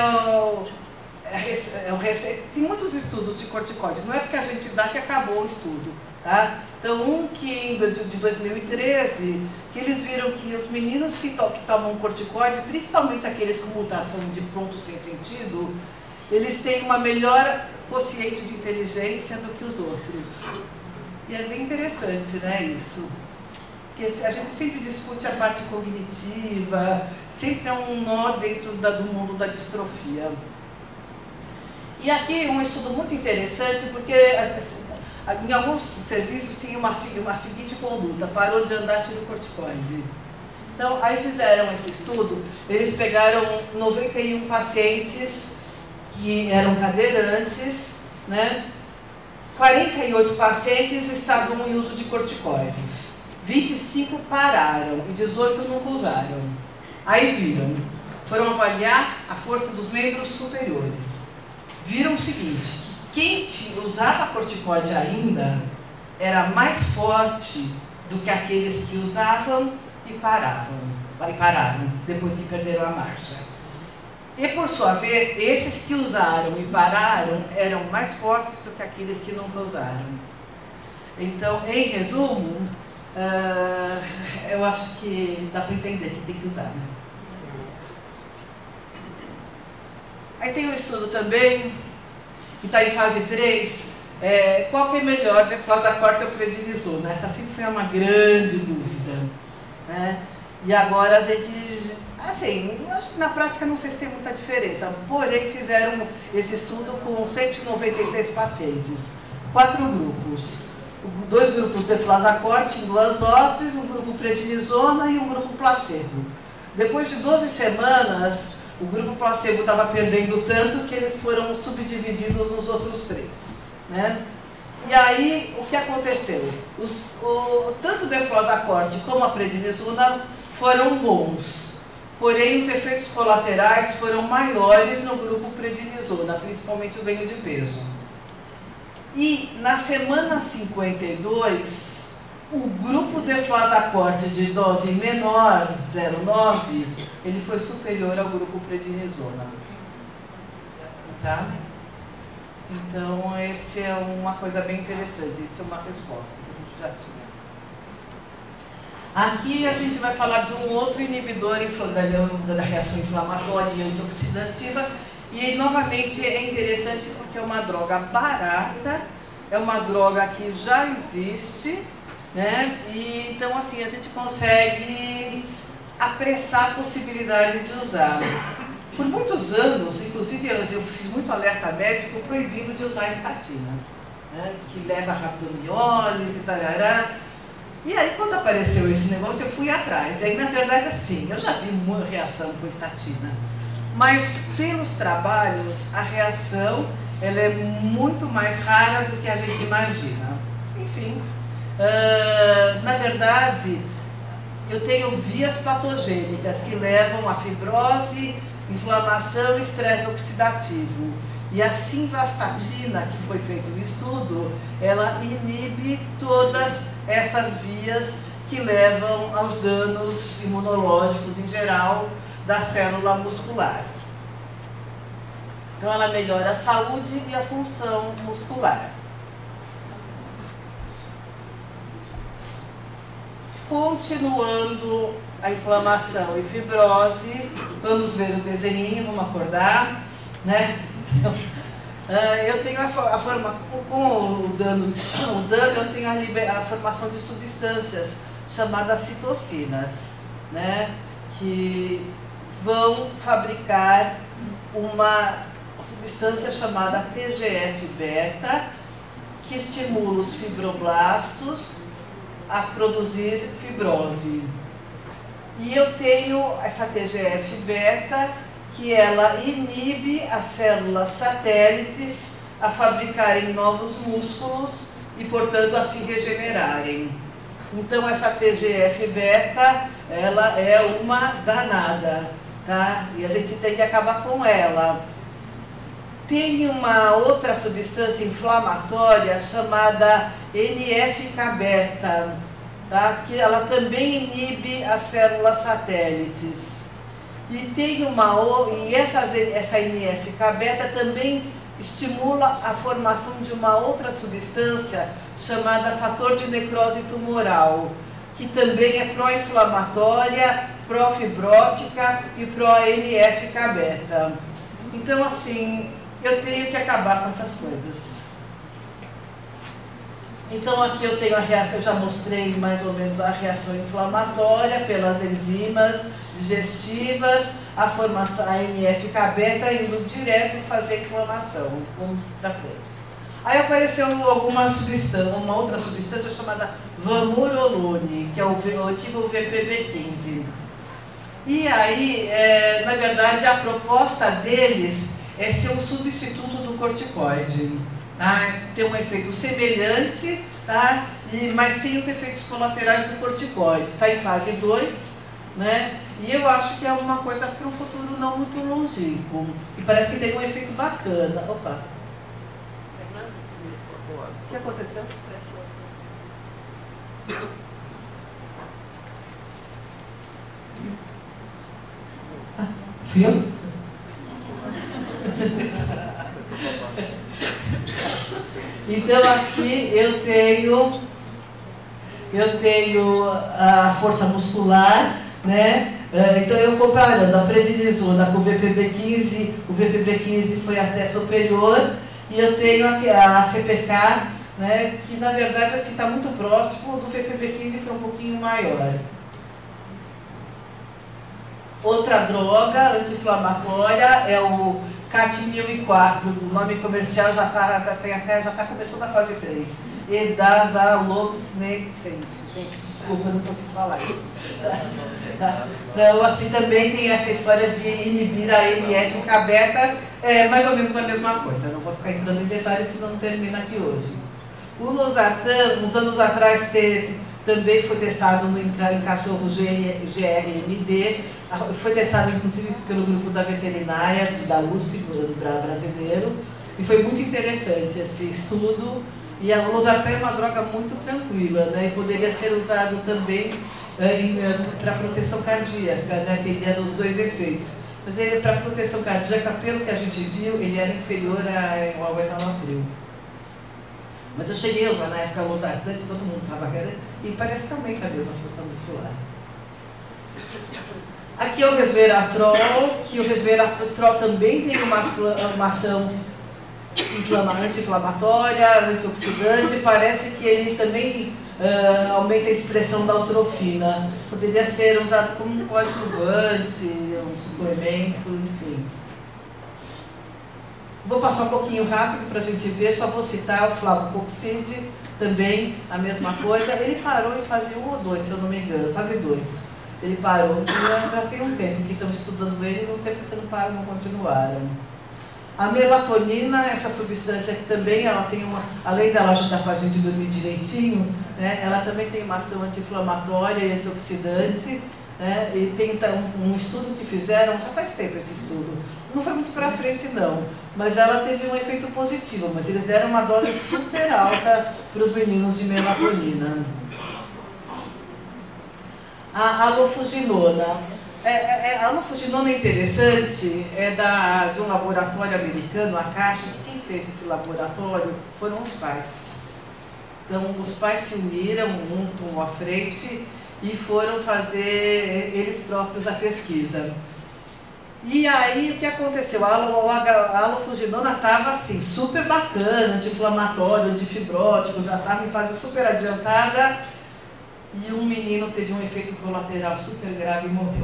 tem muitos estudos de corticoide, não é porque a gente dá que acabou o estudo. Tá? Então, de 2013, que eles viram que os meninos que tomam corticoide, principalmente aqueles com mutação de ponto sem sentido, eles têm uma melhor quociente de inteligência do que os outros. E é bem interessante, né, isso? Porque a gente sempre discute a parte cognitiva, sempre é um nó dentro do mundo da distrofia. E aqui um estudo muito interessante, porque em alguns serviços tem uma seguinte conduta: parou de andar, tira o corticoide. Então, aí fizeram esse estudo, eles pegaram 91 pacientes que eram cadeirantes, né? 48 pacientes estavam em uso de corticoides, 25 pararam e 18 nunca usaram. Aí foram avaliar a força dos membros superiores. Viram o seguinte: quem usava corticoide ainda era mais forte do que aqueles que usavam e pararam, depois que perderam a marcha. E, por sua vez, esses que usaram e pararam eram mais fortes do que aqueles que nunca usaram. Então, em resumo, eu acho que dá para entender que tem que usar, né? Aí tem um estudo também, que está em fase 3, qual que é melhor, deflazacorte ou prednisona? Essa sempre foi uma grande dúvida, né? E agora a gente, assim, acho que na prática não sei se tem muita diferença, porém fizeram esse estudo com 196 pacientes, 4 grupos. 2 grupos de deflazacorte em 2 doses, um grupo prednisona e um grupo placebo. Depois de 12 semanas, o grupo placebo estava perdendo tanto que eles foram subdivididos nos outros 3. Né? E aí, o que aconteceu? Tanto o deflazacorte como a prednisona foram bons, porém os efeitos colaterais foram maiores no grupo prednisona, principalmente o ganho de peso. E na semana 52, o grupo deflazacorte de dose menor, 0,9, ele foi superior ao grupo prednisona. Tá? Então, essa é uma coisa bem interessante, isso é uma resposta que a gente já tinha. Aqui a gente vai falar de um outro inibidor da reação inflamatória e antioxidativa. E, novamente, é interessante porque é uma droga barata, é uma droga que já existe, né? E, então, assim, a gente consegue apressar a possibilidade de usar. Por muitos anos, inclusive eu fiz muito alerta médico proibindo de usar estatina, né? Que leva a rabdomiólise e tarará. E aí, quando apareceu esse negócio, eu fui atrás. E aí, na verdade, assim, eu já vi uma reação com estatina. Mas, pelos trabalhos, a reação ela é muito mais rara do que a gente imagina. Enfim, na verdade, eu tenho vias patogênicas que levam a fibrose, inflamação e estresse oxidativo. E a simvastatina, que foi feito no estudo, ela inibe todas essas vias que levam aos danos imunológicos em geral da célula muscular. Então ela melhora a saúde e a função muscular. Continuando a inflamação e fibrose, vamos ver o desenho, vamos acordar, né? Então, eu tenho a forma, com o dano eu tenho a formação de substâncias chamadas citocinas, né? Que vão fabricar uma substância chamada TGF-beta, que estimula os fibroblastos a produzir fibrose. E eu tenho essa TGF-beta que ela inibe as células satélites a fabricarem novos músculos e, portanto, a se regenerarem. Então, essa TGF-beta, ela é uma danada, tá? E a gente tem que acabar com ela. Tem uma outra substância inflamatória chamada NF-κ-beta, tá? Que ela também inibe as células satélites. E tem essa NF-κ-beta também estimula a formação de uma outra substância chamada fator de necrose tumoral, que também é pró-inflamatória, pró-fibrótica e pró-NF-κ-beta. Então, assim, eu tenho que acabar com essas coisas. Então, aqui eu tenho a reação, eu já mostrei mais ou menos a reação inflamatória pelas enzimas digestivas, a formação, a NF-κ-beta indo direto fazer inflamação, vamos para frente. Aí apareceu uma outra substância chamada vamurolone, que é o antigo VPB15. E aí, na verdade, a proposta deles é ser um substituto do corticoide. Tem um efeito semelhante, tá? Mas sem os efeitos colaterais do corticoide. Está em fase 2, né? E eu acho que é uma coisa para um futuro não muito longínquo. E parece que tem um efeito bacana. Opa! O que aconteceu? Fui eu? Então aqui eu tenho a força muscular, né? Então eu comparando a prednisona com o VPB15, o VPB15 foi até superior, e eu tenho a CPK, né, que na verdade assim está muito próximo, do VPB15 foi um pouquinho maior. Outra droga anti-inflamatória é o CAT-1004, o nome comercial já tá começando a fase 3. Edazaloxanexate. Gente, desculpa, eu não consigo falar isso. Então, assim, também tem essa história de inibir a NF-κ-beta, é mais ou menos a mesma coisa. Eu não vou ficar entrando em detalhes, senão não termina aqui hoje. O losartan, uns anos atrás, também foi testado em cachorro GRMD, foi testado inclusive pelo grupo da veterinária, da USP, do brasileiro, e foi muito interessante esse estudo. E o losartan é uma droga muito tranquila, né, e poderia ser usado também para proteção cardíaca, né, teria os dois efeitos. Mas para proteção cardíaca, pelo que a gente viu, ele era inferior ao enalapril. Mas eu cheguei a usar na época o losartan, que todo mundo estava querendo, e parece também com a mesma força muscular. Aqui é o resveratrol, que o resveratrol também tem uma ação anti-inflamatória, antioxidante, parece que ele também aumenta a expressão da eutrofina. Poderia ser usado como um coadjuvante, um suplemento, enfim. Vou passar um pouquinho rápido para a gente ver, só vou citar o flavocoxide, também a mesma coisa. Ele parou em fase 1 ou 2, se eu não me engano, fase 2. Ele parou, já tem um tempo que estão estudando ele, não sei porque não continuaram. A melatonina, essa substância que também, ela tem além dela ajudar para a gente dormir direitinho, né, ela também tem uma ação anti-inflamatória e antioxidante, né, e tem um estudo que fizeram, já faz tempo esse estudo, não foi muito para frente não, mas ela teve um efeito positivo, mas eles deram uma dose super alta para os meninos de melatonina. A alofuginona. A alofuginona é interessante, de um laboratório americano, a Caixa, que quem fez esse laboratório foram os pais. Então, os pais se uniram, um tomou à frente e foram fazer eles próprios a pesquisa. E aí, o que aconteceu? A alofuginona estava assim, super bacana, anti-inflamatório, antifibrótico, já estava em fase super adiantada, e um menino teve um efeito colateral super grave e morreu.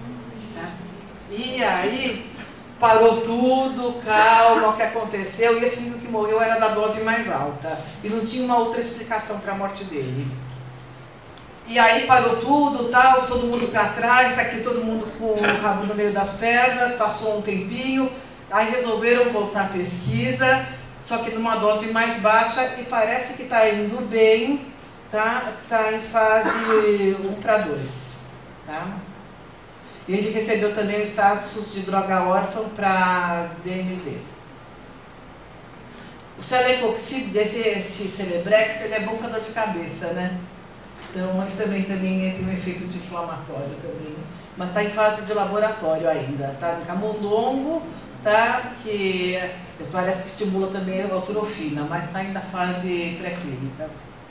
E aí, parou tudo, calma, o que aconteceu, e esse menino que morreu era da dose mais alta, e não tinha uma outra explicação para a morte dele. E aí parou tudo, tal, todo mundo para trás, aqui todo mundo com o rabo no meio das pernas, passou um tempinho, aí resolveram voltar à pesquisa, só que numa dose mais baixa, e parece que está indo bem, tá em fase 1/2, tá? E ele recebeu também o status de droga órfã para DMD. O celecoxib, esse Celebrex, ele é bom para dor de cabeça, né? Então ele também tem um efeito anti-inflamatório também. Mas está em fase de laboratório ainda. Está em camundongo, tá? Que parece que estimula também a eutrofina, mas está ainda na fase pré-clínica.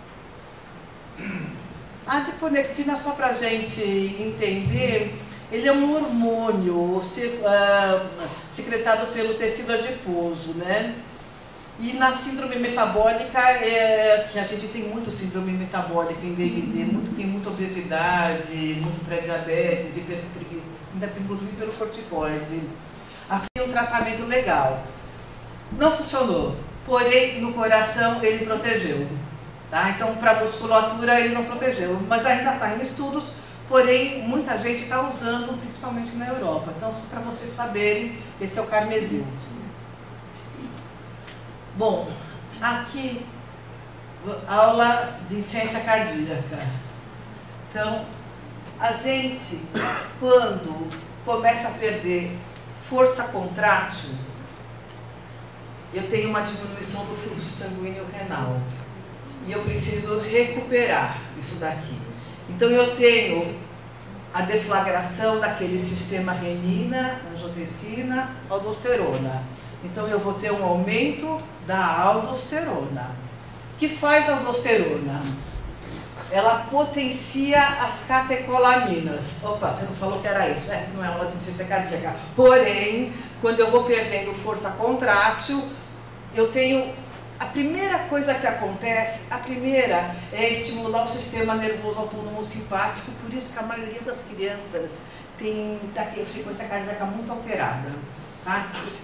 A adiponectina, só para a gente entender, ele é um hormônio secretado pelo tecido adiposo, né? E na síndrome metabólica, que a gente tem muito síndrome metabólica em DMD, tem muita obesidade, muito pré-diabetes, hipertriglicemia, inclusive pelo corticoide. Assim, um tratamento legal. Não funcionou, porém no coração ele protegeu. Tá? Então, para a musculatura ele não protegeu, mas ainda está em estudos, porém muita gente está usando, principalmente na Europa. Então, só para vocês saberem, esse é o Carmesil. Bom, aqui, aula de ciência cardíaca. Então, a gente, quando começa a perder força contrátil, eu tenho uma diminuição do fluxo sanguíneo renal. E eu preciso recuperar isso daqui. Então eu tenho a deflagração daquele sistema renina, angiotensina, aldosterona. Então eu vou ter um aumento da aldosterona. O que faz a aldosterona? Ela potencia as catecolaminas. Opa, você não falou que era isso. Não é uma insuficiência cardíaca. Porém, quando eu vou perdendo força contrátil, eu tenho... A primeira coisa que acontece, é estimular o sistema nervoso autônomo simpático, por isso que a maioria das crianças tem frequência cardíaca muito alterada. Tá?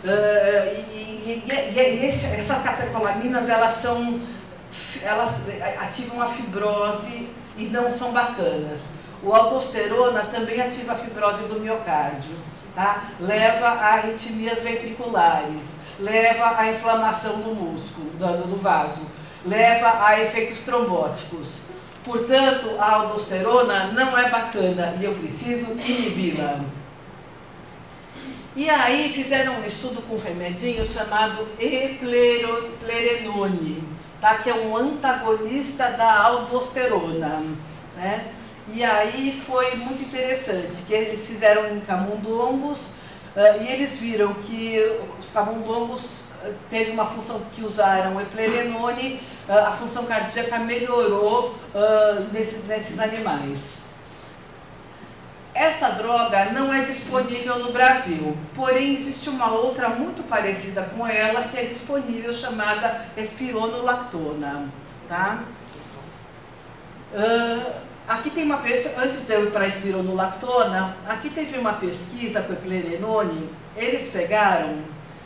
Essas catecolaminas, elas ativam a fibrose e não são bacanas. O aldosterona também ativa a fibrose do miocárdio, tá? Leva a arritmias ventriculares, leva à inflamação do músculo, do vaso, leva a efeitos trombóticos. Portanto, a aldosterona não é bacana e eu preciso inibi-la. E aí fizeram um estudo com um remedinho chamado eplerenone, tá? Que é um antagonista da aldosterona, né? E aí foi muito interessante, que eles fizeram em camundongos, e eles viram que os camundongos teve uma função que usaram o eplerenone, a função cardíaca melhorou nesses animais. Esta droga não é disponível no Brasil, porém existe uma outra muito parecida com ela que é disponível, chamada espironolactona, tá? Aqui tem uma pesquisa, antes de eu ir para a espironolactona, aqui teve uma pesquisa com o eplerenone, eles pegaram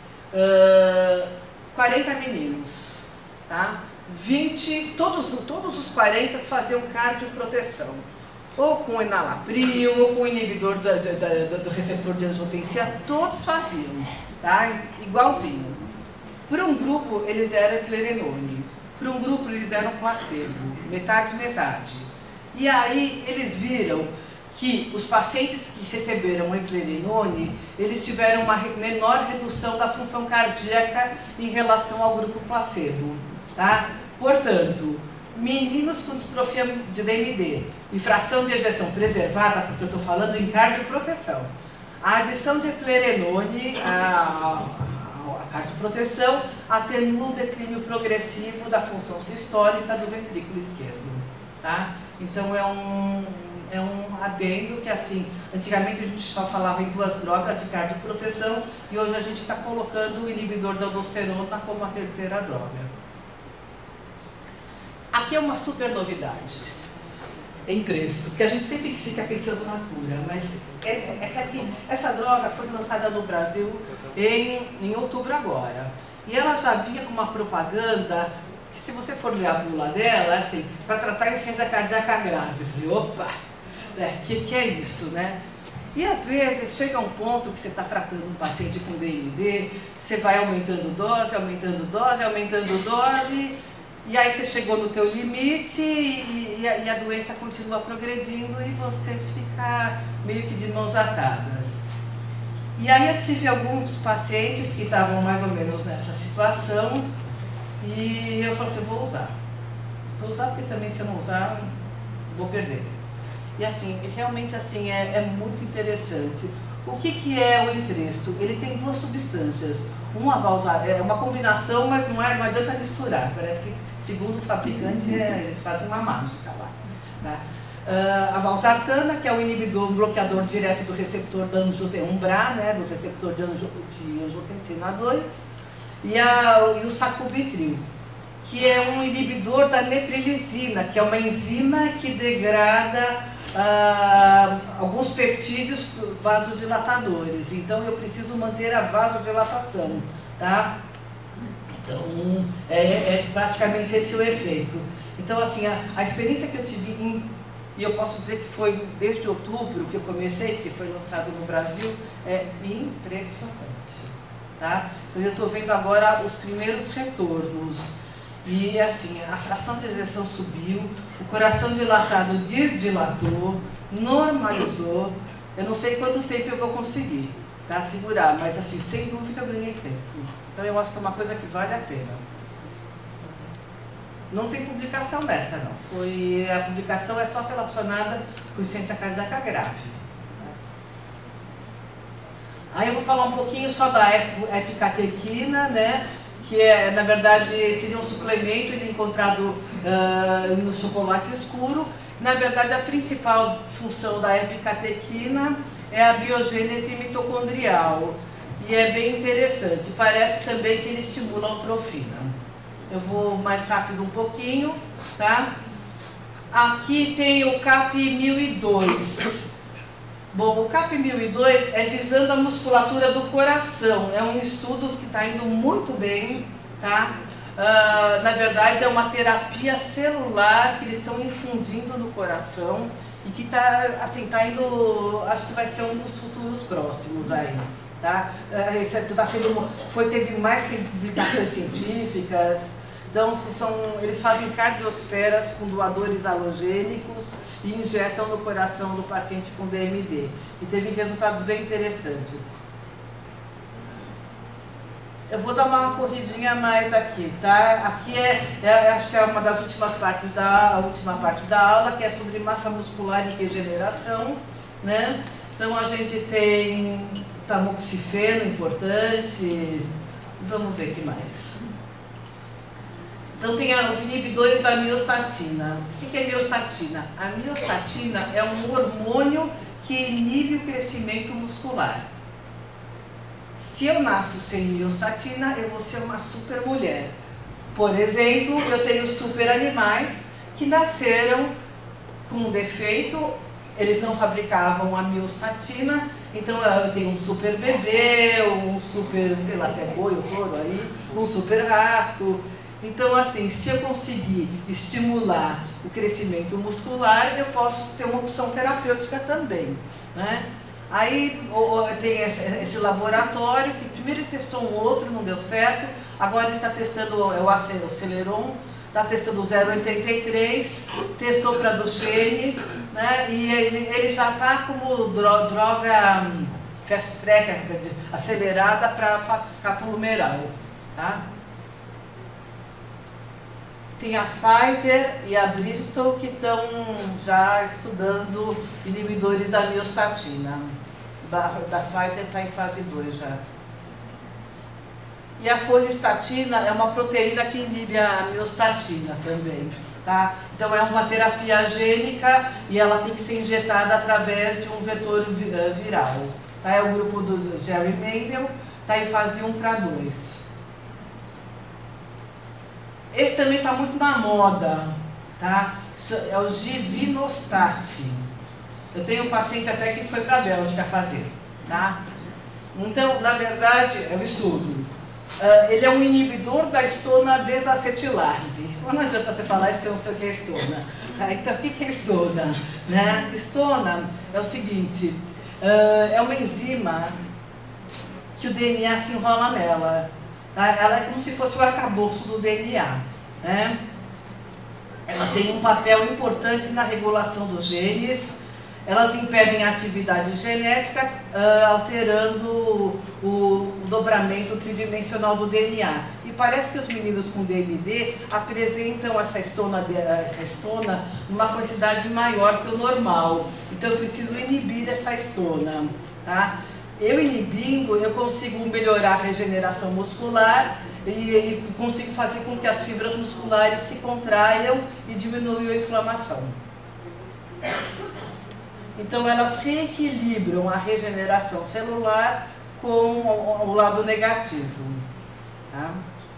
40 meninos, tá? 20, todos os 40 faziam cardioproteção, ou com enalapril, ou com inibidor do receptor de angiotensia, todos faziam, tá? Igualzinho. Para um grupo eles deram eplerenone, para um grupo eles deram placebo, metade, metade. E aí eles viram que os pacientes que receberam o eplerenone, eles tiveram uma menor redução da função cardíaca em relação ao grupo placebo, tá? Portanto, meninos com distrofia de DMD e fração de ejeção preservada, porque eu estou falando em cardioproteção, a adição de eplerenone à cardioproteção atenua o declínio progressivo da função sistólica do ventrículo esquerdo, tá? Então é um adendo que, assim, antigamente a gente só falava em duas drogas de cardioproteção e hoje a gente está colocando o inibidor da aldosterona como a terceira droga. Aqui é uma super novidade, em Tresto, porque a gente sempre fica pensando na cura, mas essa droga foi lançada no Brasil em outubro agora. E ela já vinha com uma propaganda, que se você for ler a bula dela, assim, para tratar insuficiência cardíaca grave. Eu falei, opa, que é isso, né? E às vezes chega um ponto que você está tratando um paciente com DMD, você vai aumentando dose, e aí você chegou no teu limite e a doença continua progredindo e você fica meio que de mãos atadas. E aí eu tive alguns pacientes que estavam mais ou menos nessa situação e eu falei assim, vou usar porque também se eu não usar, vou perder. E assim, realmente assim, é muito interessante. O que é o Entresto? Ele tem duas substâncias. Uma é uma combinação, mas não adianta misturar. Parece que, segundo o fabricante, eles fazem uma mágica lá. Tá? A valsartana, que é o inibidor, um bloqueador direto do receptor da UMBRA, né, do receptor de angiotensina 2, e o sacubitril, que é um inibidor da neprilisina, que é uma enzima que degrada alguns peptídeos vasodilatadores. Então eu preciso manter a vasodilatação, tá? Então é praticamente esse o efeito. Então assim, a experiência que eu tive e eu posso dizer que foi desde outubro que eu comecei, que foi lançado no Brasil, é impressionante, tá? Então eu estou vendo agora os primeiros retornos. E assim, a fração de ejeção subiu, o coração dilatado desdilatou, normalizou. Eu não sei quanto tempo eu vou conseguir, tá, segurar, mas assim, sem dúvida eu ganhei tempo. Então eu acho que é uma coisa que vale a pena. Não tem publicação dessa, não. A publicação é só relacionada com insuficiência cardíaca grave. Aí eu vou falar um pouquinho só da epicatequina, né? Que é, na verdade, seria um suplemento, ele é encontrado no chocolate escuro. Na verdade, a principal função da epicatequina é a biogênese mitocondrial. E é bem interessante. Parece também que ele estimula a eutrofina. Eu vou mais rápido um pouquinho, tá? Aqui tem o CAP-1002. Bom, o CAP-1002 é visando a musculatura do coração. É um estudo que está indo muito bem, tá? Na verdade, é uma terapia celular que eles estão infundindo no coração e que está assim, tá indo, acho que vai ser um dos futuros próximos aí, tá? Esse estudo tá sendo, teve mais publicações científicas. Então, eles fazem cardiosferas com doadores halogênicos e injetam no coração do paciente com DMD. E teve resultados bem interessantes. Eu vou dar uma corridinha mais aqui, tá? Aqui acho que é uma das últimas partes a última parte da aula, que é sobre massa muscular e regeneração, né? Então, a gente tem tamoxifeno importante. Vamos ver o que mais. Então tem os inibidores da miostatina. O que é miostatina? A miostatina é um hormônio que inibe o crescimento muscular. Se eu nasço sem miostatina, eu vou ser uma super mulher. Por exemplo, eu tenho super animais que nasceram com um defeito, eles não fabricavam a miostatina, então eu tenho um super bebê, um super, sei lá se é boi ou touro aí, um super rato. Então, assim, se eu conseguir estimular o crescimento muscular, eu posso ter uma opção terapêutica também, né? Aí tem esse laboratório, que primeiro ele testou um outro, não deu certo, agora ele está testando o Aceleron, está testando o 0,83, testou para Duchenne, né? E ele já está como droga fast track, acelerada para fácil escape humeral, tá? Tem a Pfizer e a Bristol que estão já estudando inibidores da miostatina. Da Pfizer está em fase 2 já. E a folistatina é uma proteína que inibe a miostatina também, tá? Então é uma terapia gênica e ela tem que ser injetada através de um vetor viral. Tá? É o grupo do Jerry Mendel, está em fase 1 para 2. Esse também está muito na moda, tá? É o Givinostat. Eu tenho um paciente até que foi para a Bélgica fazer, tá? Então, na verdade, é um estudo. Ele é um inibidor da estona desacetilase. Não adianta você falar isso porque eu não sei o que é estona. Então, o que é estona? Né? Estona é o seguinte, é uma enzima que o DNA se enrola nela. Ela é como se fosse o arcabouço do DNA, né? Ela tem um papel importante na regulação dos genes, elas impedem a atividade genética, alterando o dobramento tridimensional do DNA. E parece que os meninos com DMD apresentam essa estona numa quantidade maior que o normal. Então eu preciso inibir essa estona, tá? Eu inibindo, eu consigo melhorar a regeneração muscular e consigo fazer com que as fibras musculares se contraiam e diminuam a inflamação. Então, elas reequilibram a regeneração celular com o lado negativo. Tá?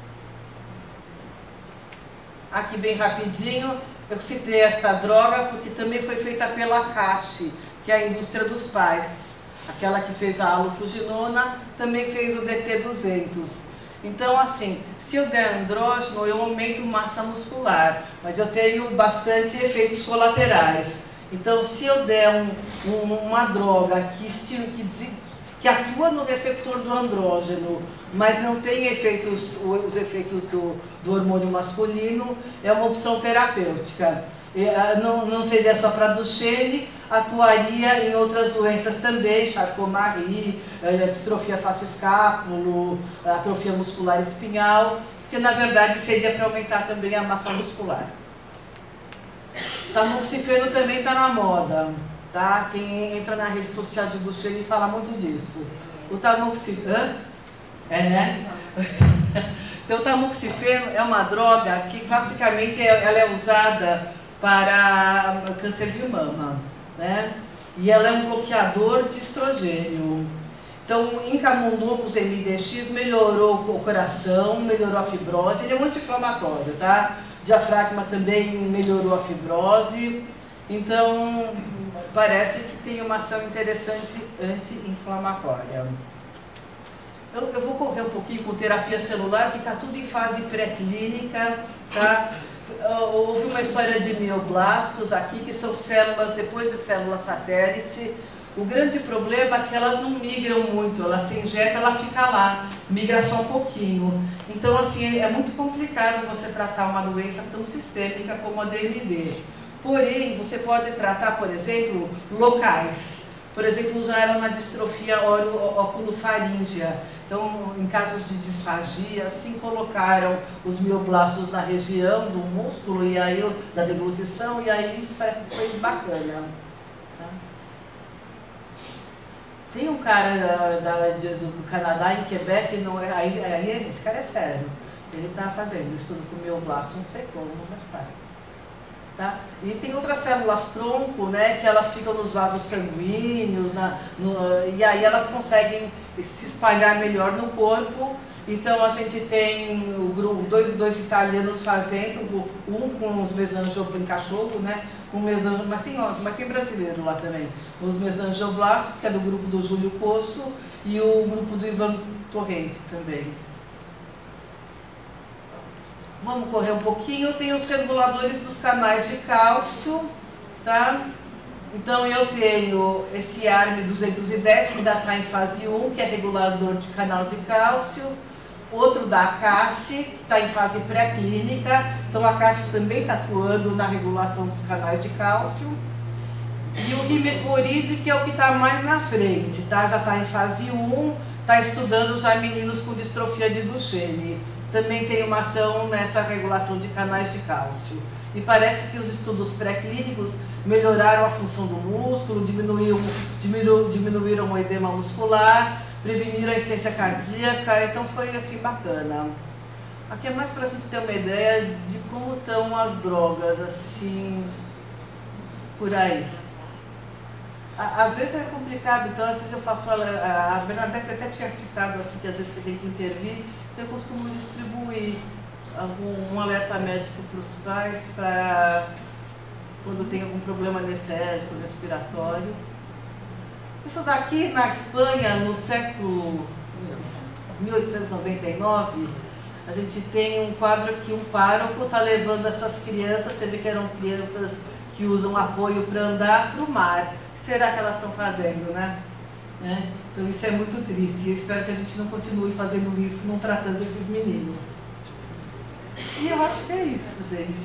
Aqui, bem rapidinho, eu citei esta droga porque também foi feita pela CASH, que é a indústria dos pais. Aquela que fez a alufuginona também fez o DT200. Então, assim, se eu der andrógeno, eu aumento massa muscular, mas eu tenho bastante efeitos colaterais. Então, se eu der uma droga que atua no receptor do andrógeno, mas não tem os efeitos do hormônio masculino, é uma opção terapêutica. Não seria só para Duchenne, atuaria em outras doenças também, Charcot-Marie, distrofia face-escápulo, atrofia muscular espinhal, que na verdade seria para aumentar também a massa muscular. Tamoxifeno também está na moda, tá? Quem entra na rede social de Duchenne fala muito disso. O tamoxifeno, né? Então, o tamoxifeno é uma droga que classicamente ela é usada para câncer de mama, né? E ela é um bloqueador de estrogênio. Então, em camundongos MDX melhorou o coração, melhorou a fibrose, ele é um anti-inflamatório, tá? Diafragma também melhorou a fibrose, então parece que tem uma ação interessante anti-inflamatória. Eu vou correr um pouquinho com terapia celular, que está tudo em fase pré-clínica, tá? Houve uma história de mioblastos aqui, que são células depois de célula satélite. O grande problema é que elas não migram muito, ela se injeta, ela fica lá, migra só um pouquinho. Então, assim, é muito complicado você tratar uma doença tão sistêmica como a DMD. Porém, você pode tratar, por exemplo, locais. Por exemplo, usaram na distrofia óculo-faríngea. Então, em casos de disfagia, assim, colocaram os mioblastos na região do músculo, e aí, da deglutição, e aí parece que foi bacana. Tem um cara do Canadá, em Quebec, não é, aí esse cara é sério. Ele está fazendo estudo com o mioblasto, não sei como, mas está. Tá? E tem outras células tronco, né, que elas ficam nos vasos sanguíneos, e aí elas conseguem se espalhar melhor no corpo. Então a gente tem o grupo, dois italianos fazendo, um com os mesangioblastos em cachorro, né, mas tem brasileiro lá também, os mesangioblastos, que é do grupo do Júlio Cosso, e o grupo do Ivan Torrente também. Vamos correr um pouquinho. Tem os reguladores dos canais de cálcio, tá? Então eu tenho esse ARM 210, que ainda está em fase 1, que é regulador de canal de cálcio. Outro da Akashi, que está em fase pré-clínica. Então a Akashi também está atuando na regulação dos canais de cálcio. E o Rimecoride, que é o que está mais na frente, tá? Já está em fase 1, está estudando já meninos com distrofia de Duchenne. Também tem uma ação nessa regulação de canais de cálcio. E parece que os estudos pré-clínicos melhoraram a função do músculo, diminuíram o edema muscular, preveniram a insuficiência cardíaca, então foi assim bacana. Aqui é mais para a gente ter uma ideia de como estão as drogas, assim, por aí. Às vezes é complicado, então às vezes eu faço, a Bernadette até tinha citado assim, que às vezes você tem que intervir. Eu costumo distribuir um alerta médico para os pais, para quando tem algum problema anestésico, respiratório. Isso daqui na Espanha, no século 1899, a gente tem um quadro que um pároco está levando essas crianças, você vê que eram crianças que usam apoio para andar, para o mar. O que será que elas estão fazendo, né? Então isso é muito triste, eu espero que a gente não continue fazendo isso, não tratando esses meninos. E eu acho que é isso, gente.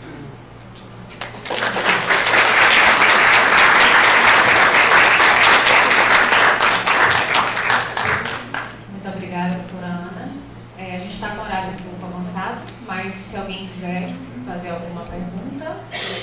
Muito obrigada, doutora Ana. A gente está com o horário um pouco avançado, mas se alguém quiser fazer alguma pergunta...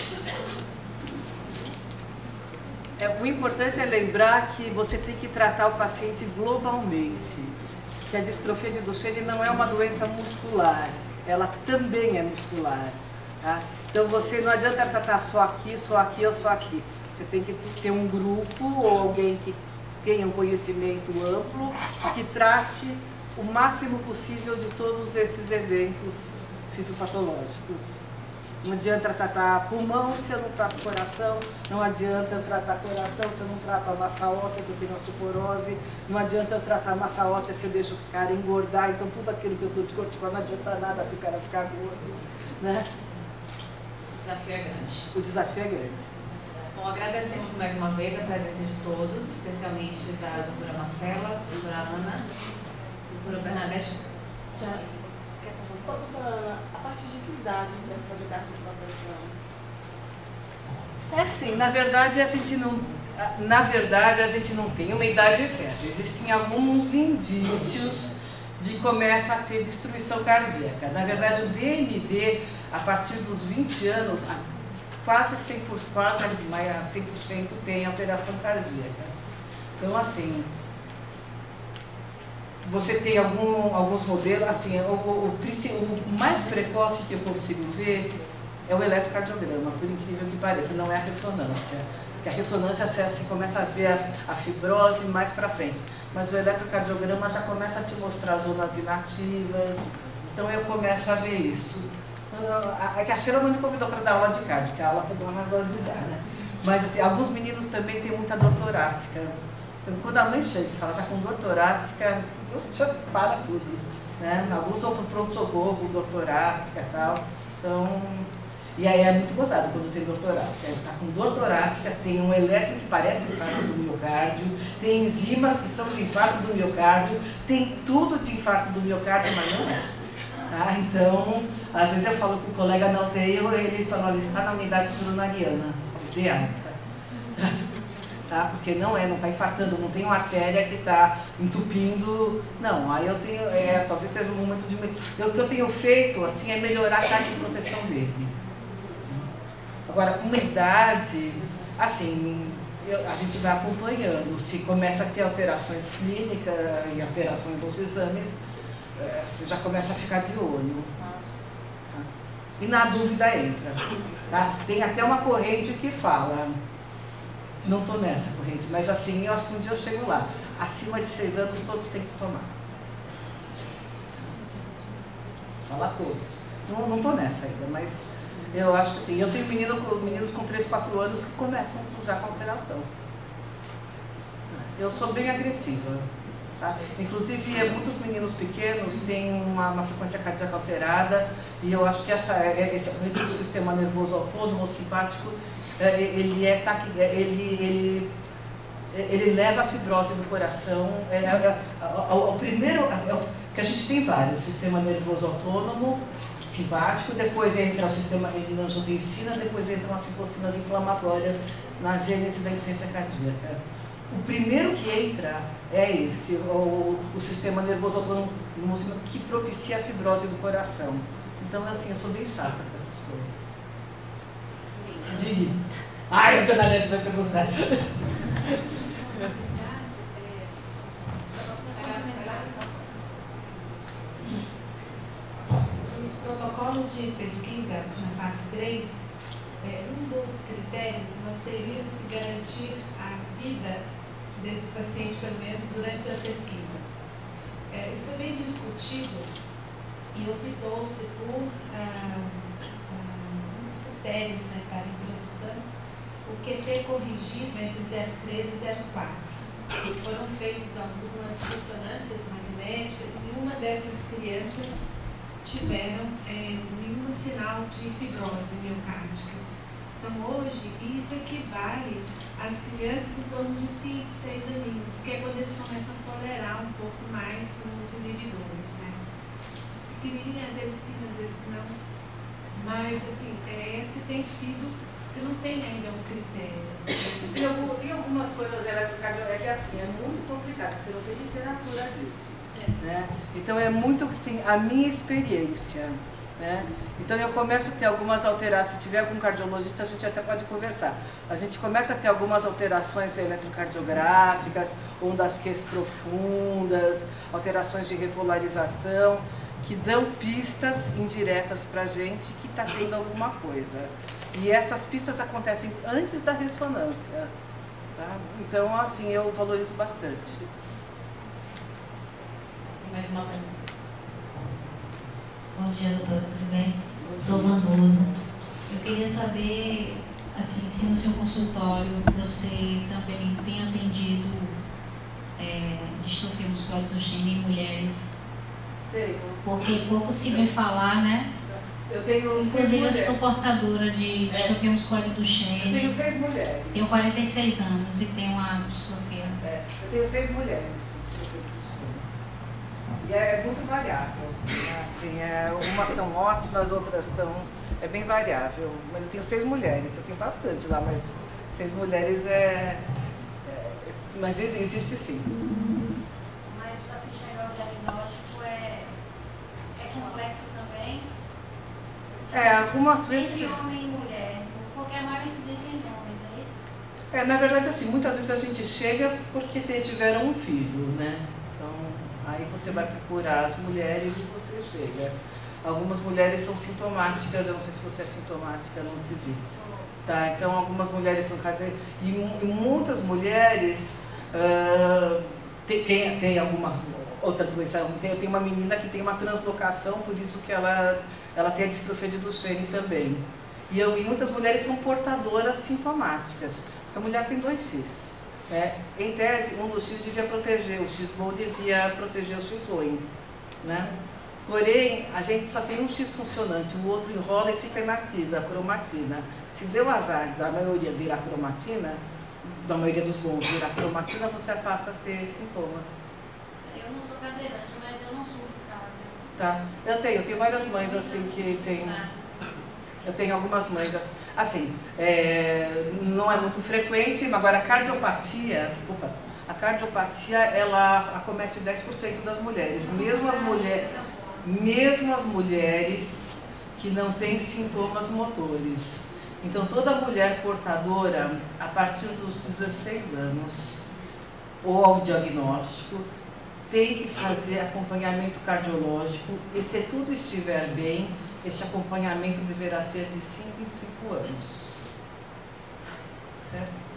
O importante é lembrar que você tem que tratar o paciente globalmente, que a distrofia de Duchenne não é uma doença muscular, ela também é muscular. Tá? Então você não adianta tratar só aqui ou só aqui. Você tem que ter um grupo ou alguém que tenha um conhecimento amplo, que trate o máximo possível de todos esses eventos fisiopatológicos. Não adianta tratar pulmão se eu não trato coração, não adianta eu tratar coração se eu não trato a massa óssea, que eu tenho osteoporose, não adianta eu tratar a massa óssea se eu deixo o cara engordar, então tudo aquilo que eu dou de corticona não adianta nada para o cara ficar gordo, né? O desafio é grande. O desafio é grande. Bom, agradecemos mais uma vez a presença de todos, especialmente da doutora Marcela, doutora Ana, doutora Bernadette. Doutora Ana, a partir de que idade deve fazer carta de proteção? É assim, na verdade a gente não tem uma idade certa. Existem alguns indícios de começa a ter destruição cardíaca. Na verdade, o DMD, a partir dos 20 anos, quase 100% tem alteração cardíaca. Então, assim, você tem alguns modelos, assim, o mais precoce que eu consigo ver é o eletrocardiograma, por incrível que pareça, não é a ressonância. Porque a ressonância você começa a ver a fibrose mais para frente. Mas o eletrocardiograma já começa a te mostrar zonas inativas, então eu começo a ver isso. É que a Sheila não me convidou para dar aula de cardio, que a aula foi mais gosto de dar, né? Mas assim, alguns meninos também têm muita dor torácica. Então, quando a mãe chega e fala, está com dor torácica, já para tudo, né? Alguns vão para o pronto-socorro, dor torácica e tal. Então, e aí é muito gozado quando tem dor torácica. Ele está com dor torácica, tem um eletro que parece infarto do miocárdio, tem enzimas que são de infarto do miocárdio, tem tudo de infarto do miocárdio, mas não é. Tá? Então, às vezes eu falo com o colega na UTI, ele fala, olha, está na unidade coronariana, de alta. Tá? Porque não está infartando, não tem uma artéria que está entupindo. Não, aí eu tenho, talvez seja um momento de... O que eu tenho feito, assim, é melhorar a carga de proteção dele. Agora, uma idade, assim, a gente vai acompanhando. Se começa a ter alterações clínicas e alterações dos exames, você já começa a ficar de olho. Tá? E na dúvida entra. Tá? Tem até uma corrente que fala, não estou nessa corrente, mas assim, eu acho que um dia eu chego lá. Acima de 6 anos, todos têm que tomar. Fala todos. Não estou nessa ainda, mas... Eu acho que assim, eu tenho meninos com 3, 4 anos que começam já com alteração. Eu sou bem agressiva, tá? Inclusive, muitos meninos pequenos têm uma frequência cardíaca alterada e eu acho que esse aumento do sistema nervoso autônomo, simpático, ele leva a fibrose do coração. O primeiro, que a gente tem vários, sistema nervoso autônomo, simpático, depois entra o sistema reninangiotensina, depois entram as citocinas inflamatórias na gênese da insuficiência cardíaca. O primeiro que entra é esse, o sistema nervoso autônomo que propicia a fibrose do coração. Então, assim, eu sou bem chata com essas coisas. Diga. Ai, a Dona Nete vai perguntar. Os protocolos de pesquisa na fase 3, um dos critérios, nós teríamos que garantir a vida desse paciente, pelo menos durante a pesquisa. Isso foi bem discutido e optou-se por um dos critérios, né, para a introdução, o QT corrigido entre 0,3 e 0,4. Foram feitas algumas ressonâncias magnéticas e nenhuma dessas crianças tiveram nenhum sinal de fibrose miocárdica. Então, hoje, isso equivale às crianças em torno de 5, 6 aninhos, que é quando eles começam a tolerar um pouco mais os inibidores, né? Os pequenininhos, às vezes sim, às vezes não. Mas, assim, esse tem sido, porque não tem ainda um critério. Tem algumas coisas eletrocardiográficas, assim, é muito complicado, você não tem literatura disso. Né? Então é muito assim, a minha experiência, né? Então eu começo a ter algumas alterações, se tiver algum cardiologista a gente até pode conversar. A gente começa a ter algumas alterações eletrocardiográficas, ondas Qs profundas, alterações de repolarização, que dão pistas indiretas para a gente que está tendo alguma coisa. E essas pistas acontecem antes da ressonância, tá? Então assim, eu valorizo bastante. Mais uma pergunta. Bom dia, doutora, tudo bem? Sou Vanusa. Eu queria saber, assim, se no seu consultório você também tem atendido distrofia muscular do Duchenne em mulheres? Tenho. Porque pouco se vê falar, né? Eu tenho inclusive eu sou portadora de distrofia muscular do Duchenne. Eu tenho 6 mulheres. Tenho 46 anos e tenho uma distrofia. Eu tenho 6 mulheres. E é muito variável. Né? Assim, umas estão ótimas, outras estão... É bem variável. Mas eu tenho 6 mulheres, eu tenho bastante lá, mas 6 mulheres mas existe sim. Mas para se chegar ao diagnóstico é complexo também? Algumas vezes... Entre homem e mulher, porque a maior incidência em homens, não é isso? Na verdade, assim, muitas vezes a gente chega porque tiveram um filho, né? Então, aí você vai procurar as mulheres e você chega. Algumas mulheres são sintomáticas, eu não sei se você é sintomática, não te vi. Tá, então algumas mulheres são e muitas mulheres tem alguma outra doença. Eu tenho uma menina que tem uma translocação, por isso que ela tem a distrofia de Duchenne também. E muitas mulheres são portadoras sintomáticas. A mulher tem 2X. Né? Em tese, um dos X devia proteger, o X-BOL devia proteger o X-OI. Né? Porém, a gente só tem um X funcionante, o outro enrola e fica inativa, a cromatina. Se deu azar da maioria virar cromatina, da maioria dos bons virar cromatina, você passa a ter sintomas. Eu não sou cadeirante, mas eu não subo escadas. Tá. Eu tenho várias mães assim que tem. Eu tenho algumas mães assim, não é muito frequente, mas agora a cardiopatia, ela acomete 10% das mulheres, mesmo as mulheres que não têm sintomas motores. Então, toda mulher portadora, a partir dos 16 anos, ou ao diagnóstico, tem que fazer acompanhamento cardiológico e, se tudo estiver bem, este acompanhamento deverá ser de 5 em 5 anos. Certo?